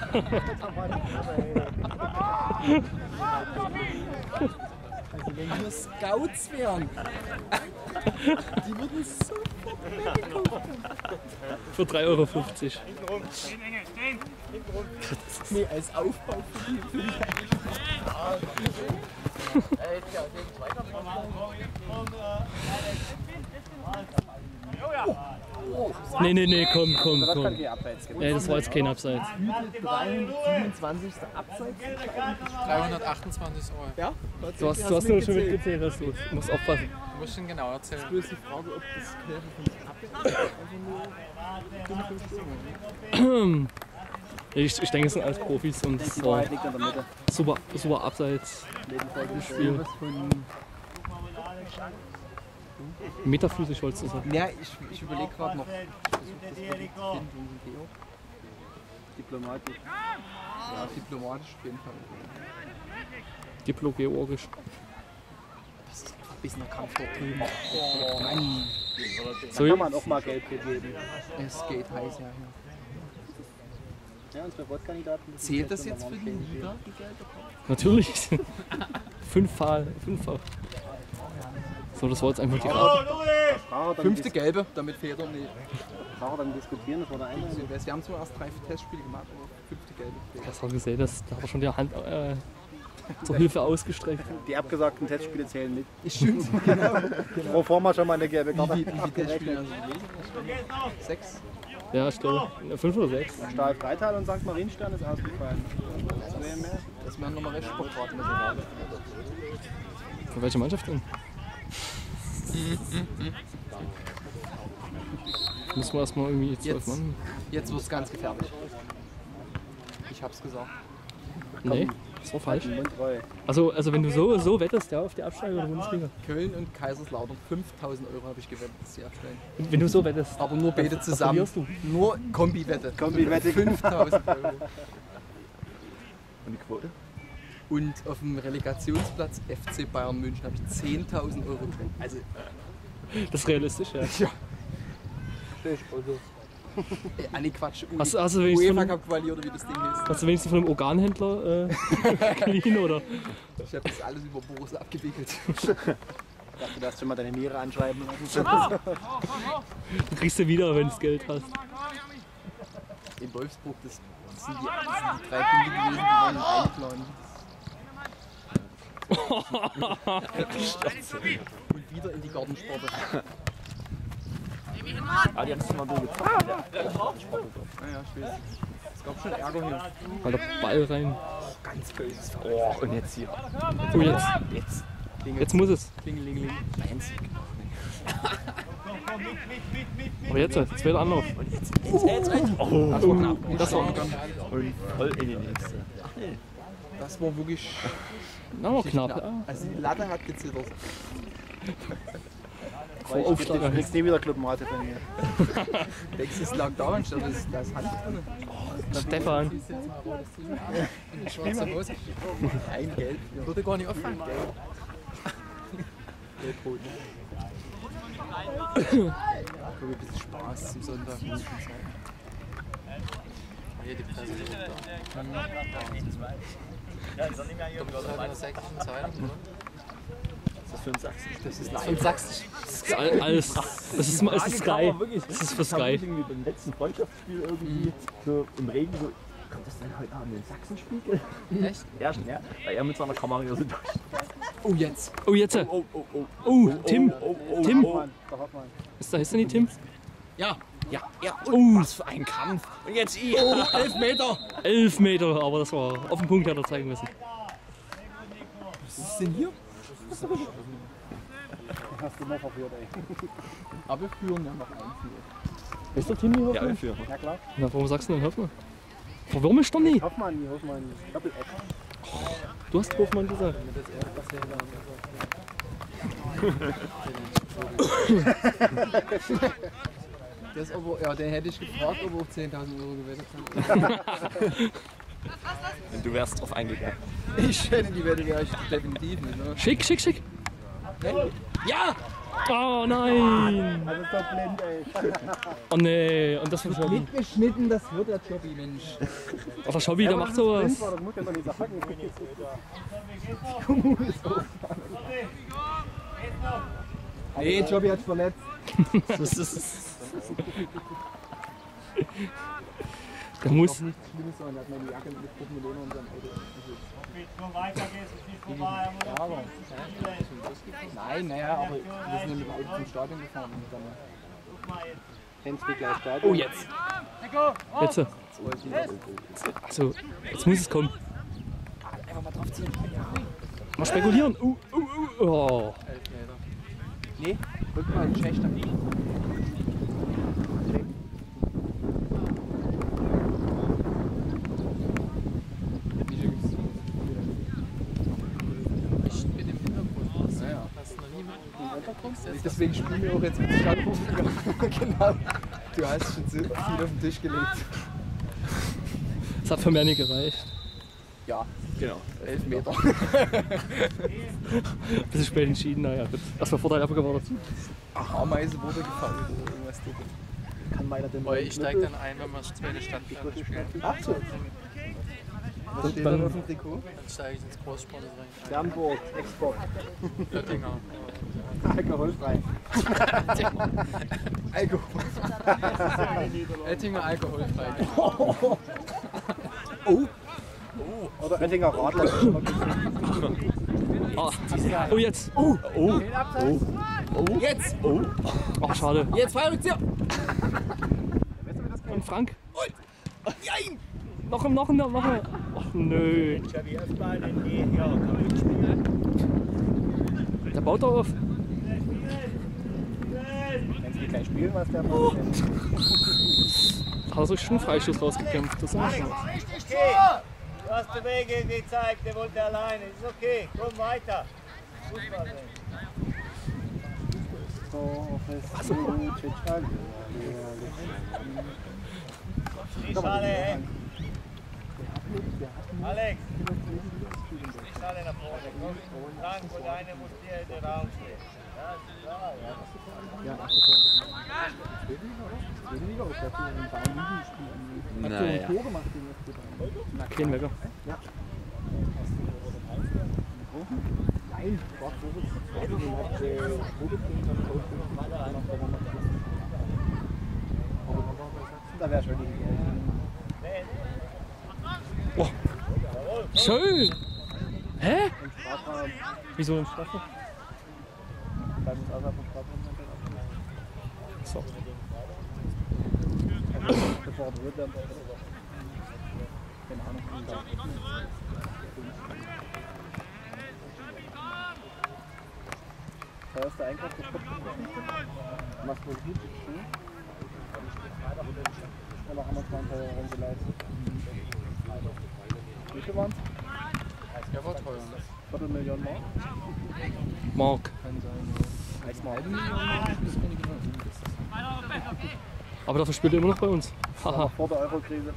Also wenn hier Scouts wären, die würden sofort weggekommen. Für drei Euro fünfzig. Nee, als Aufbau für die. Für die Nee, nee, nee, komm, komm, Das kann komm. ich abseits geben. Nee, das war jetzt kein Abseits. dreihundertsiebenundzwanzig. Abseits. dreihundertachtundzwanzig Euro. Ja? Du hast, du hast nur schon mitgezählt, hast du. Du musst aufpassen. Du musst ihn genau erzählen. Bloß die Frage, ob das Knöpfe von Abseits einfach nur fünfundfünfzig Euro. Ich, ich denke, es sind alles Profis und Die so Wahrheit liegt in der Mitte. super, super Abseits. Spiel. Was von. Metaphysisch wolltest du sagen. Ja, ich, ich überlege gerade noch. Ich versuche das wirklich zu finden und Geo. Diplomatik. Ja, diplomatisch auf jeden Fall. Diplo-georgisch. Das ist einfach ein bisschen der Kampf dort drüben. Oh Mann. So, Kann man auch mal Geld gegeben. Es geht heiß, ja. Ja, unsere Wortkandidaten. Zählt das jetzt für die Liga, die Gelder? natürlich. Fünffach. Fünffach. So, das war jetzt einfach die Oh, Karte. Louis! Fahrer dann, Fünfte dis Gelbe, damit Federn nicht. Fahrer dann diskutieren, das war der eine. Wir haben zwar erst drei Testspiele gemacht, aber fünfte Gelbe. Das war gesehen, das, da hat er schon die Hand äh, zur Hilfe ausgestreckt. Die abgesagten Testspiele zählen mit. Stimmt, genau. Pro forma schon mal eine gelbe Wie, Karte wie, wie viele Testspiele abgerechnet. hast du gelesen? Sechs? Ja, ich glaube, fünf oder sechs. Stahl Freital und Sankt Marienstern ist ausgefallen. Das wäre mehr. Das wären nochmal recht Sportraten. Das egal. Für welche Mannschaft denn? Müssen wir erstmal irgendwie zwölf Jetzt. Mann. Jetzt wird es ganz gefährlich. Ich hab's gesagt. Nee, das war falsch. Mundtreu. Also, also wenn du so, so wettest, ja, auf die Absteiger der Bundesliga. Köln und Kaiserslautern, fünftausend Euro habe ich gewettet, dass sie absteigen. Wenn du so wettest. Aber nur beide Was zusammen. verlierst du? Nur Kombi-Wette. Kombi-Wette. fünftausend Euro. Und die Quote? Und auf dem Relegationsplatz F C Bayern München habe ich zehntausend Euro gewettet. Also, Das ist realistisch, ja. ja. Ey, Anni Quatsch. Hast, du- hast, du wenigstens von UEFA einem, Cup Quali oder wie das Ding ist. hast du wenigstens von einem Organhändler äh, geliehen, oder? Ich habe das alles über Boris abgewickelt. Ich dachte, du darfst schon mal deine Niere anschreiben lassen. Du kriegst du wieder, wenn du das Geld hast. In Wolfsburg, das, das, sind, die, das sind die drei Punkte gewesen, die waren eingeplant. Und wieder in die Gartensporte. Ah, die haben es mal durchgezogen. Naja, ich weiß. Es gab schon Ärger hier. Halt der Ball rein. Ganz böses. Oh, und jetzt hier. Oh, jetzt. Jetzt. Jetzt muss es. Klingelingeling. Fancy. Aber jetzt, jetzt wird Anlauf. Und jetzt, jetzt, jetzt, jetzt. Oh, das war knapp. Das war, Und voll in die nächste. Das war wirklich na, war knapp. Ja. Also die Latte hat gezittert. Vor Aufschlag. Du kriegst nie wieder Clubmate von mir. Denkst du, es lag daran, statt da ist, da ist Hand drin. Stefan. In die schwarze Hose. Ein Gelb. Ja. Würde gar nicht auffallen. Gelb-Rot. Guck, ein bisschen Spaß zum Sonntag. Hier die Presse. Das ist halt in der sächsischen Zeitung, oder? Das ist für uns Sachsen. Das ist live. Und Sachsen. Das ist all- alles. Das ist, das ist Sky. Das ist für Sky. Irgendwie beim letzten Freundschaftsspiel irgendwie so im Regen so. Kommt das denn heute Abend in den Sachsenspiegel? Echt? Ja, schon, ja. Weil er mit seiner Kamera hier so durch. Oh, jetzt. Oh, jetzt. Oh, oh, oh. Oh, Tim. Oh, oh, Tim. oh. Ist da, ist da nicht Tim? Ja. Ja, ja. Oh, Was für ein Kampf. Und jetzt ihr. Oh, elf Meter. elf Meter, aber das war auf den Punkt, hat er zeigen müssen. Was ist denn hier? Hast du noch verführt, ey. Aber wir führen ja noch ein. Ist der Tim hier? Ja, wir führen. Ja, klar. Na, warum sagst du denn Hoffmann? Verwirr mich doch nicht. Hoffmann, die Hoffmann, Doppel-Eck. Du hast Hofmann gesagt. Das aber, ja, den hätte ich gefragt, ob er auch zehntausend Euro gewettet hat. Du wärst drauf eingegangen. Ich hätte die Wette wäre ich definitiv nicht. Ne? Schick, schick, schick. Ja! Oh nein! Das ist doch blind, ey. Oh nee, und das für Schobby. Mitgeschnitten, das wird der Jobby, Mensch. Ach, der Schobby, der macht sowas. Blind war, das muss ja doch nicht sagen. Nee, Jobby hat verletzt. Das ist. Der muss. Nichts Schlimmes, sondern er hat meine Jacke mit Probleme und seinem Auto. Nur weiter geht's, ist nicht vorbei. Ja, aber. Nein, naja, aber wir sind ja mit dem Auto zum Stadion gefahren. Und dann, Kennst du gleich Stadion? Oh, jetzt. Jetzt. Also, jetzt muss es kommen. einfach mal drauf ziehen. Ja. Mal spekulieren. Uh, uh, uh. Oh. elf Meter. Nee, rück mal einen Schächter. Ich bin im Hintergrund. Naja. Hast du noch nie mit im Hintergrund? Deswegen spielen wir auch jetzt mit Stadtpublika. Genau. Du hast schon so viel auf den Tisch gelegt. Das hat für mehr nicht gereicht. Ja, genau. elf Meter. Bisschen spät entschieden, naja, gut. Erstmal Vorteil abgewartet. Ameise wurde gefallen oder irgendwas drin. Kann meiner denn Oh, ich steige dann ein, wenn wir das zweite Stadtplatte spielen. Ach so. Was steht dann- dann auf dem Trikot? Dann steige ich ins Großsponsor rein. Bernburg, Export. Oettinger. Alkoholfrei. Alkohol. Oettinger alkoholfrei. Oder Oettinger Radler. Ah. Oh, jetzt. Oh, oh. Jetzt! Ach, schade. Jetzt zwei Rückzieher! Und Frank? Nein! Noch im, noch im, noch im. Ach, nö. Der baut doch auf. Kannst du gleich spielen, was der macht? Hat er sich schon einen Freistoß rausgekämpft. Das ist auch schon was. hast du Wege gezeigt, der wollte alleine. Ist okay, komm weiter. Fußball. Die Schale, hä? Alex, die Schale nach vorne. Komm, Frank und einer muss dir in den Raum stehen. Ja, ist klar, ja. Ja, erste Tor. Zweite Liga, aber ich glaube, in Bayern München spielen. Hat so ein Tor gemacht gegen F C Bayern. Kein Wecker. Ja. Nein, war Vorwärts. Hat äh, Probetraining am Coach aber dann war bei Sachsen, da wäre schon die Oh. Schön! Hä? Wieso im Strafraum? Beim Außerhalb vom Strafraum So. bevor der wird, dann keine Ahnung. Da ist der Einkauf der Kopf. Machst du gut? Oder haben wir zwei Euro rumgeleitet? Wie viel waren es? Der war teuer. Viertelmillion Mark? Mark. Kann sein. Als halbe Million Mark? Das kann ich genau. Aber dafür spielt er immer noch bei uns. Haha. Vor der Euro-Krise.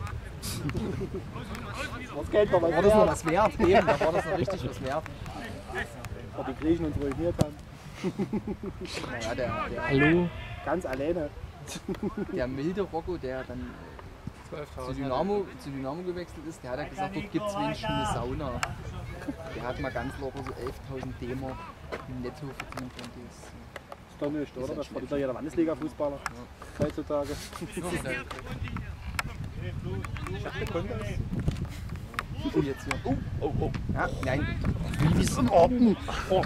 Das Geld war, war das noch was wert? Eben, da war das noch richtig was wert. Weil die Griechen uns ruiniert haben. Ja, der, der Hallo? ganz alleine. Der milde Rocco, der dann zu Dynamo, zu Dynamo gewechselt ist, der hat ja gesagt, dort gibt es wenigstens eine Sauna. Der hat mal ganz locker so elftausend D-Mark netto verdient von D S C. Ist doch nicht, oder? Das verdient doch jeder Landesliga-Fußballer ja. Heutzutage. Ich hab gekonnt. Und jetzt hier. Oh, oh, oh. Ja, nein. Wie ist in Ordnung? Was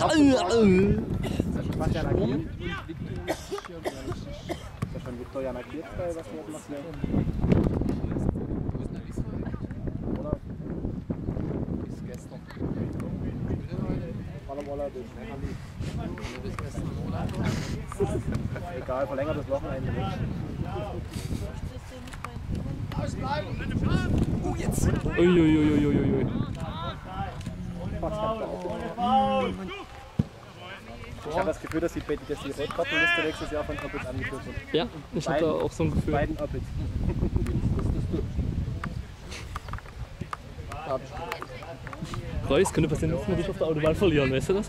der lackiert? Ist ja schon Victoria lackiert, was du jetzt machst. Oder? Bis gestern. Walla Walla, das egal, verlängertes Wochenende. Oh, jetzt! Uiuiuiuiui. Ich habe das Gefühl, dass die, dass die Rotkartenliste nächstes Jahr von Opitz angeführt wird. Ja, ich habe da auch so ein Gefühl. Beiden Opitz. Reus, könnte passieren, dass wir dich auf der Autobahn verlieren, weißt du das?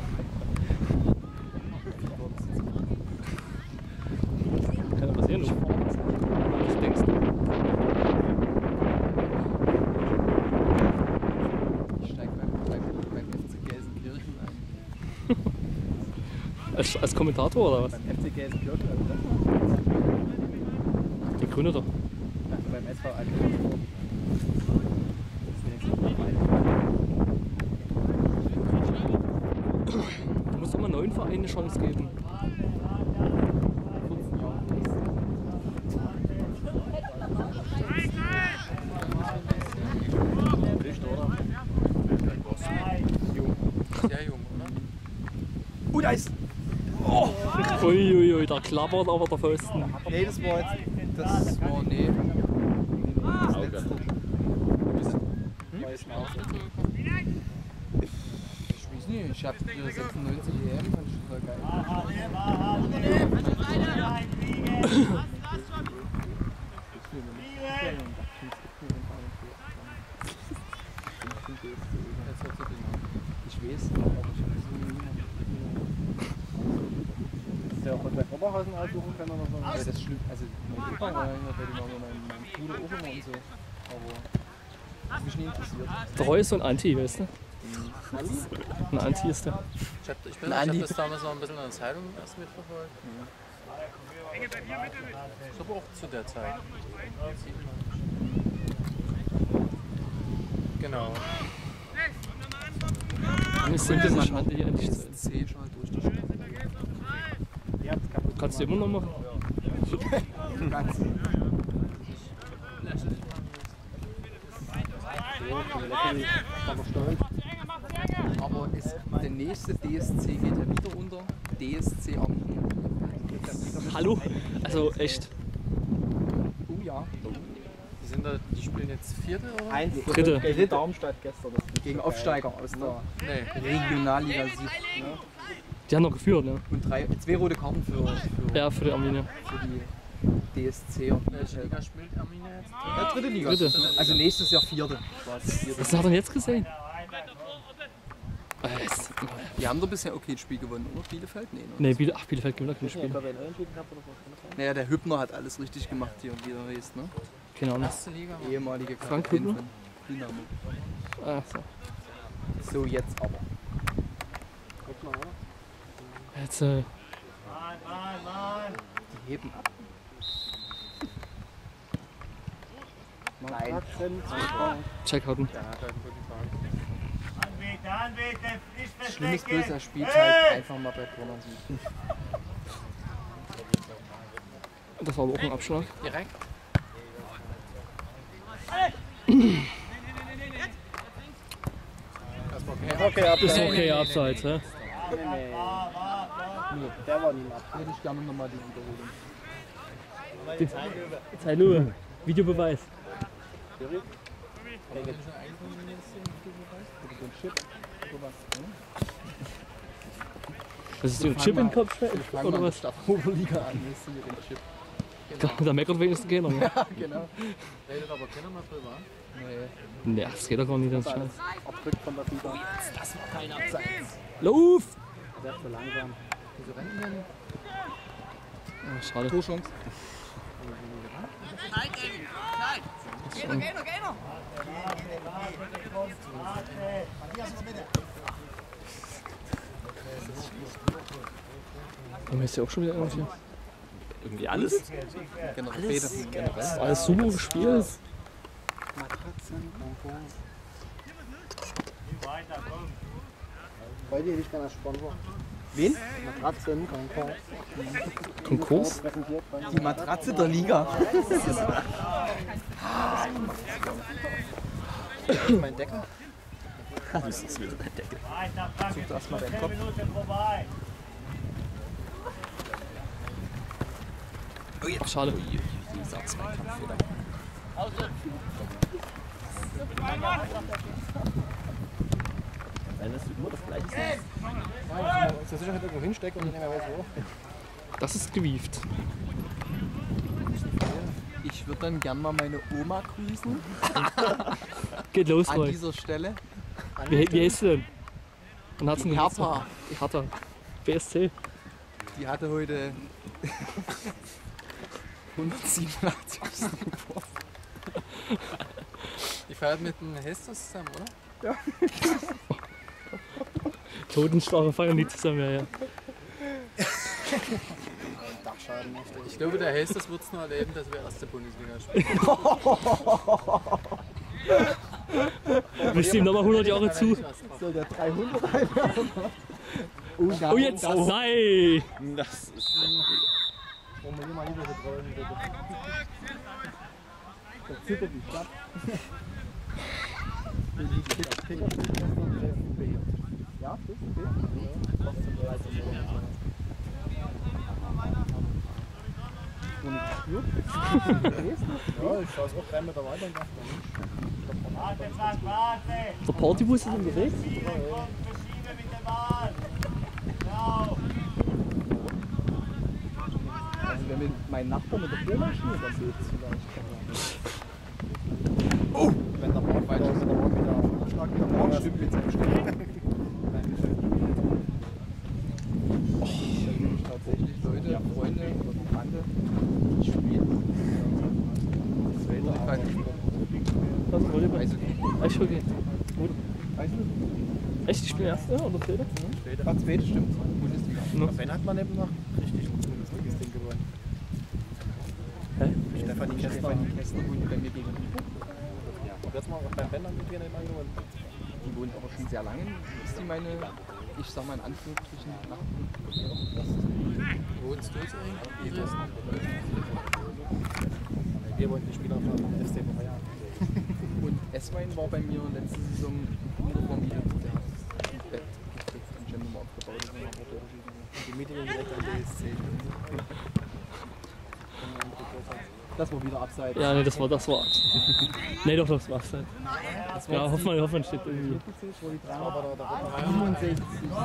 Kann ja passieren, du. Was denkst du? Ich steig beim, beim, beim F C Gelsenkirchen ein. Als, als Kommentator oder was? Beim F C Gelsenkirchen, oder? Die Grüne doch. Also beim S V Eindhoven. Du musst doch mal neuen Vereinen eine Chance geben. Sehr jung, oder? Oh, da ist. Oh! Uiuiui, ui, da klappert aber der Pfosten. Nee, das war jetzt. Das war. Nee. Das letzte. Hm? Ich weiß nicht, ich hab die sechsundneunzig E M, fand ich total geil. Ich weiß, aber ich hab das nie. Ist ja auch von der Oberhausen aussuchen können oder so. Ja, das ist schlimm. Also, mein Opa war ja bei dem Mama, mein, mein Bruder auch immer und so. Aber das hat mich nie interessiert. Der Reus ist so ein Anti, weißt du? Ein Anti ist der. Ich habe ich bin- ich hab das damals noch ein bisschen in der Zeitung erst mitverfolgt. Ich glaube auch zu der Zeit. Genau. Und ich finde diese Schande hier endlich zu Das C schon halt durch die Stadt. Die haben's kaputt. Kannst du immer noch machen? Ganz. Aber es, der nächste D S C geht ja wieder unter. D S C Arminia. Hallo? Also echt. Oh ja. Die sind da, die spielen jetzt vierte oder? Eins, Dritte. gegen Darmstadt gestern. Das ist Gegen so Aufsteiger aus der Nee. Regionalliga Süd. Die haben noch geführt, ne? Und drei, zwei rote Karten für, für, Ja, für die Arminia. für die D S C. Und Welche Liga spielt Arminia jetzt? ja, dritte Liga. Dritte. Also nächstes Jahr vierte. Quasi. Was hat er denn jetzt gesehen? Ah, jetzt- Die haben doch bisher okay das Spiel gewonnen, oder? Bielefeld? Nee, ne? Nee, Biele, ach, Bielefeld gewinnt auch kein Ich Spiel. glaube, wenn ihr entschieden habt oder was kann das sein? Naja, der Hübner hat alles richtig gemacht hier, wie er heißt, ne? Keine Ahnung. Erste Liga. Ehemalige Frank Kapitän Hübner? von Dynamo. Ah, so. So, jetzt aber. Guck mal, oder? Jetzt, äh, Mann, Mann, Mann. Die heben ab. Nein. Matratzen, Checkhauten. Der hat halt einen guten Tag. Anbiete, anbiete, nicht verstecken. Schlimm ist bloß, er spielt Hey! halt einfach mal bei Corner Süd. Das war aber auch ein Abschlag. Direkt. Okay, ab. Das ist okay, abseits, hä? Nee, der war nicht ab. Hätte ich gerne nochmal die Wiederholung. Zeitlupe. Videobeweis. Das ist so ein Chip in den Kopf oder was? Oberliga an, weißt du, mit dem Chip. Da meckert wenigstens keiner. Ne? Genau. Redet aber keiner mal drüber. Nee. Nee, das geht doch gar nicht, das Scheiß. Abdrückt von der FIFA. Lauf! Der ist zu langsam. Wieso rennen denn? Ah, schade. Torchance. Und ist ja auch schon wieder irgendwie. Irgendwie alles. Generell Bede. Generell. Alles super gespielt. Heute hätte ich gerne als Sponsor. Wen? Matratzen, Konkurs. Konkurs? Präsentiert von Die Matratze der Liga. Mein Decker. Das ist wieder der Deckel. Weiter, Frank, Such erst mal deinen zehn Kopf. Minuten vorbei. Schade. Dieser Zweikampf wieder. Nein, das ist immer das Gleiche. Ist der Sicherheit irgendwo hinstecken und nicht mehr weiß wo. Das ist gewieft. Ich würde dann gern mal meine Oma grüßen. Geht los, An Roy. dieser Stelle. Wie, wie heißt sie denn? Und hat's Die einen Hertha. Die Hertha. B S C. Die hatte heute hundertsiebenundachtzig. Die feiert mit dem Hestos zusammen, oder? Totenstarre feiern die zusammen, ja, ja. Dachschaden. Ich glaube, der Hestos wird es nur erleben, dass wir erste Bundesliga spielen. Wisst ihr ihm nochmal hundert Jahre zu? Soll der dreihundert einwerfen? Oh, ja, Oh, jetzt! Nein! Das ist. Wollen wir hier mal lieber so träumen, bitte. Da zittert die Stadt. Ja, das ist okay. Und gut. Ja, ich schaue es auch drei Meter weiter und dachte, Warte, Frank, warte. Der Partybus ist unterwegs. Verschiebe mit der Bahn. Genau. also wenn mit meinem Nachbar mit der Bohrmaschine, dann geht es vielleicht. Oh! Wenn der Bauch weiter ist, dann wieder auf den Schlag wieder morgen stimmt mit seinem Stück. Tatsächlich Leute, ja, Freunde und Bekannte, die spielen. Zweiter, Was ist Volleyball? Also die Echt okay. weißt du? Echt, ich spiele erste oder zweite? Ach, zweite stimmt. Bundesliga. No. Ben hat man eben noch richtig gut das Ding gewonnen. Hä? Stefanie Kessler. Stefanie Kessler wohnt bei mir gegenüber. Und jetzt mal beim Ben mit dir nicht mal gewonnen. Die wohnt aber schon sehr lange. Ist die meine, ich sag mal in Anführungsstrichen, Nachbarin? Wohnst du jetzt eigentlich? Jedes. Wir wollten die Spieler von F C Bayern. Und Esswein war bei mir letzte Saison in der Familie. Der hat ein Bett gekriegt und schon nochmal aufgebaut. Das war Die Miete direkt an D S C. Das war wieder abseits. Ja, nee, das war, das war. Nee, doch, das war abseits. Ja, Hoffmann, Hoffmann steht irgendwie. fünfundsechzig.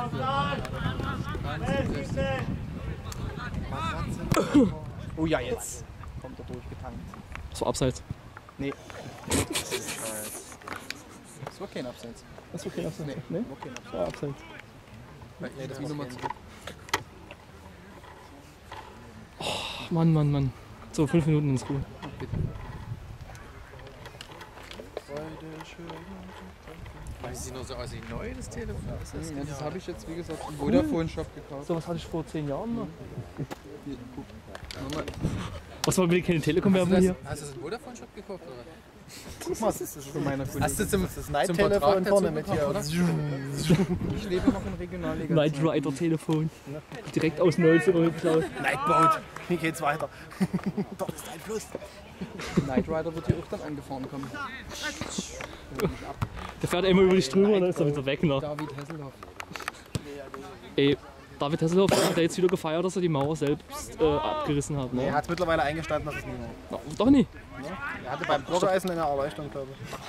Oh ja, jetzt kommt er durchgetankt. Das war abseits. Nee. Das war kein Abseits. Das war kein Abseits. Nee, nee? War kein Das war abseits. Nee, das war nochmal zurück. Ach, Mann, Mann, Mann. So, fünf Minuten ins Ruhe. Weiß sie noch so aus wie neu, das Telefon? Das ist Ja, das habe ich jetzt, wie gesagt, im Vodafone-Shop gekauft. So was hatte ich vor zehn Jahren noch. Hier, guck. Nochmal. Was war bitte keine Telekom-Werbung hier? Hast du das im Vodafone-Shop gekauft? Oder? Guck mal, das ist von meiner Kollegin. Hast du zum, das zum Night-Telefon Vertrag vorne dazu mit bekommen, oder? Ich lebe noch in Regionalliga. Knight Rider Telefon. Direkt aus neunzehn geklaut. Nightboat. Wie geht's weiter? Doch, ist ein Fluss. Knight Rider wird hier auch dann angefahren kommen. Der fährt immer über dich drüber und dann ist er wieder weg. Ne? David Hasselhoff. Ey, David Hasselhoff hat jetzt wieder gefeiert, dass er die Mauer selbst äh, abgerissen hat. Ne? Er hat mittlerweile eingestanden, dass es nie war. Na, doch nicht. Er hatte beim Bürgereisen eine Erleuchtung, glaube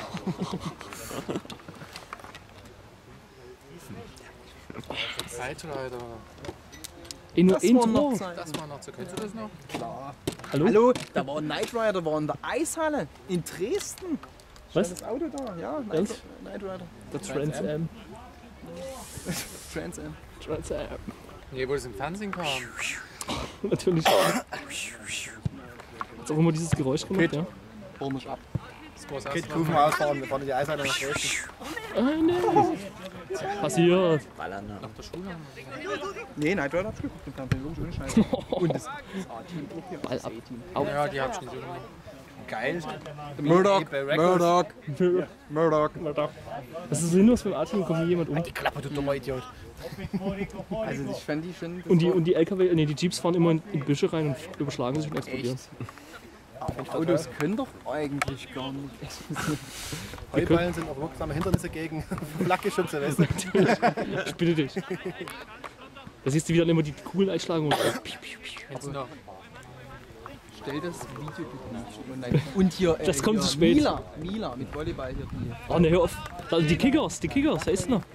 ich. Nightrider. Eh nur Das ein war noch Tor. Zeit. Das war noch so. Kennst du das noch? Hallo? Hallo, da war ein Knight Rider, der war in der Eishalle in Dresden. Was? Das Auto da, ja, Knight, Ernst? Knight Rider. Der Trans Am. Trans Am. Trans Am. Nee, wo das im Fernsehen kam. Natürlich. Hat auch immer dieses Geräusch gemacht, ja? Hol mich ab. Das große Kid Auswahl. Kufen ausfahren, wir fahren in die Eishalle nach Dresden. Ah, nee. Passiert. Nach der Schule. Nee, Knight Rider hab ich geguckt im Fernsehen, wirklich ohne Scheiße. Und das A-Team auch hier. Ball ab. A-Team. Ja, die hab ich nicht so gemacht. Geil. Murdoch. Murdoch. Murdoch. Murdoch. Das ist sinnlos, wenn Atem kommt hier jemand um. Die Klappe, du dummer Idiot. Also ich fand die schon... Und die, und die L K W, nee, die Jeeps fahren immer in, in Busche rein und überschlagen sich und explodieren. Autos können doch eigentlich gar nicht. Heuballen sind auch wirksame Hindernisse gegen Flakgeschütze, weißt du? Ich bitte dich. Da siehst du wieder immer die coolen Einschlagungen. Kennst du noch? Stell das Video bitte nicht. Nein. Und hier, äh, Das kommt hier, zu spät. Mila, Mila mit Volleyball hier. Die. Oh ne, hör auf. Da, die Kickers, die Kickers, wer ist noch?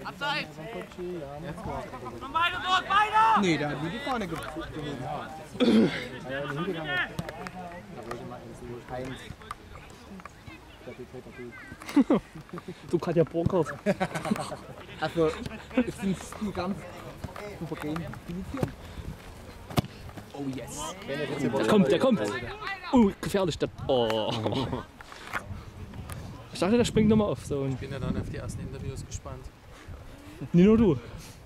Nee, der hat nie die Fahne geguckt. Du Katja Burkhardt. Also, sind die ganz souverän hier? Oh yes. Der kommt, der kommt. Oh, gefährlich. Der, oh. Ich dachte, der springt nochmal auf. So. Ich bin ja dann auf die ersten Interviews gespannt. Nie nur du.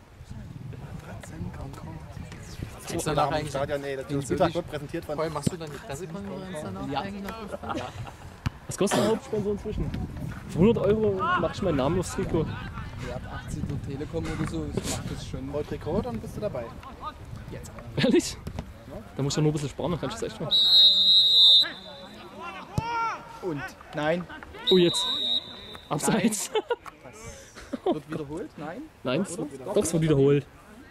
Gibt's Nach danach dem eigentlich... Stadion, nee, der Findest du Spieltag nicht- wird präsentiert von... Voll, machst du dann die Pressekonferenz danach Ja. eigentlich noch? Was kostet der Hauptsponsor inzwischen? Für hundert Euro mach ich meinen Namen aufs Trikot. Ja, ab achtzehn Uhr Telekom oder so, das macht das schon. Voll Trikot, dann bist du dabei. Ehrlich? Da muss ich ja nur ein bisschen sparen, dann kann ich das echt machen. Und? Nein. Oh, jetzt. Abseits. Wird wiederholt? Nein? Nein, doch, es wird wiederholt.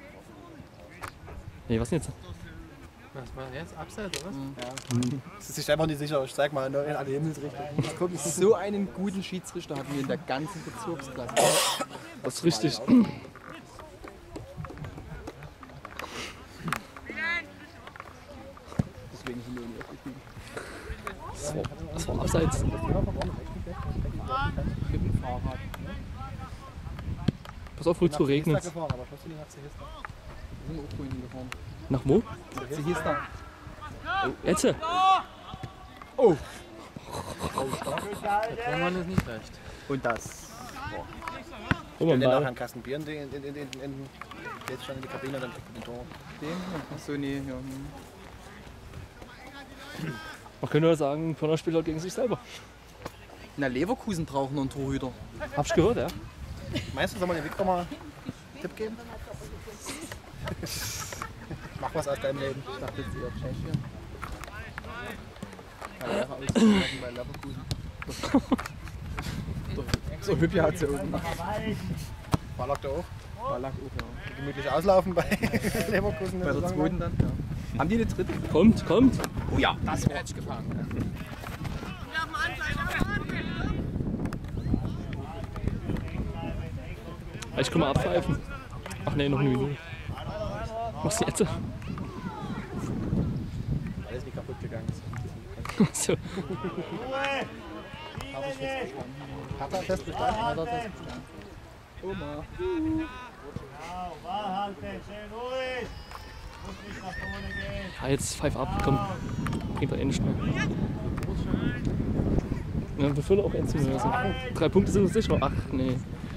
Nee, was denn jetzt? Was war jetzt? Abseits, oder was? Das ist sich einfach nicht sicher. Ich zeig mal in alle Himmelsrichtungen. Mal gucken. So einen guten Schiedsrichter hatten wir in der ganzen Bezirksklasse. Das ist richtig. Deswegen sind wir nicht aufgestiegen. Das war, das war abseits. Mit dem Fahrrad. Pass auf, früh zu regnet. gefahren, aber trotzdem nach Zehista. Wir sind auch vorhin gefahren. Nach wo? Sie hieß da. Jetzt? Oh! Der Mann ist nicht recht. Und das. Guck mal, Stell dir nachher Ball. einen Kasten Bier in, in, in, in, in, in jetzt schon in die Kabine, dann kriegt man den Tor. Den? Ja. Achso, nee, ja. hm. Man könnte ja sagen, Pirna spielt halt gegen sich selber. Na, Leverkusen brauchen noch einen Torhüter. Hab ich gehört, ja? Meinst du, soll man dem Victor mal einen Tipp geben? Mach was aus deinem Leben. Ich dachte jetzt eher Tschechien. Ja, wäre ausgelassen bei Leverkusen. So hübsch hat sie oben. Ballack da auch. Ballack auch, ja. Gemütlich auslaufen bei Leverkusen. Bei der zweiten dann, ja. Haben die eine dritte? Kommt, kommt. Oh ja, das wäre jetzt gefahren. Ich kann mal abpfeifen. Ach nee, noch eine Minute. Was jetzt? Alles nicht kaputt gegangen. So. Ruhe! Spielen jetzt! Hat er fest bestanden? Hat er fest bestanden. Oma. Genau, Ball halten, schön ruhig! Muss nicht nach vorne gehen! Ja, jetzt pfeif ab, komm. Bringt doch eh nicht mehr. Ja, wir füllen auch Endzündung. Also. Drei Punkte sind uns sicher. Ach nee.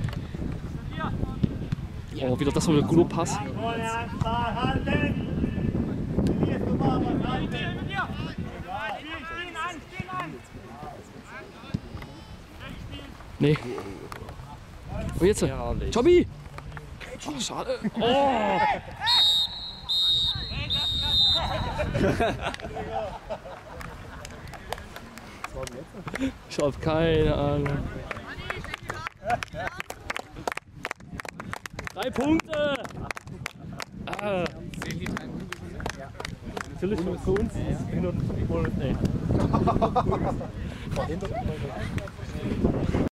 Oh, wieder das war der guter Pass. Vorne ans Ball halten! Verlierst du mal was halten! Nee. Und jetzt? Tommy! Oh, schade. Oh! Ich hab keine Ahnung. Drei Punkte! Ah. Natürlich für uns. Nee.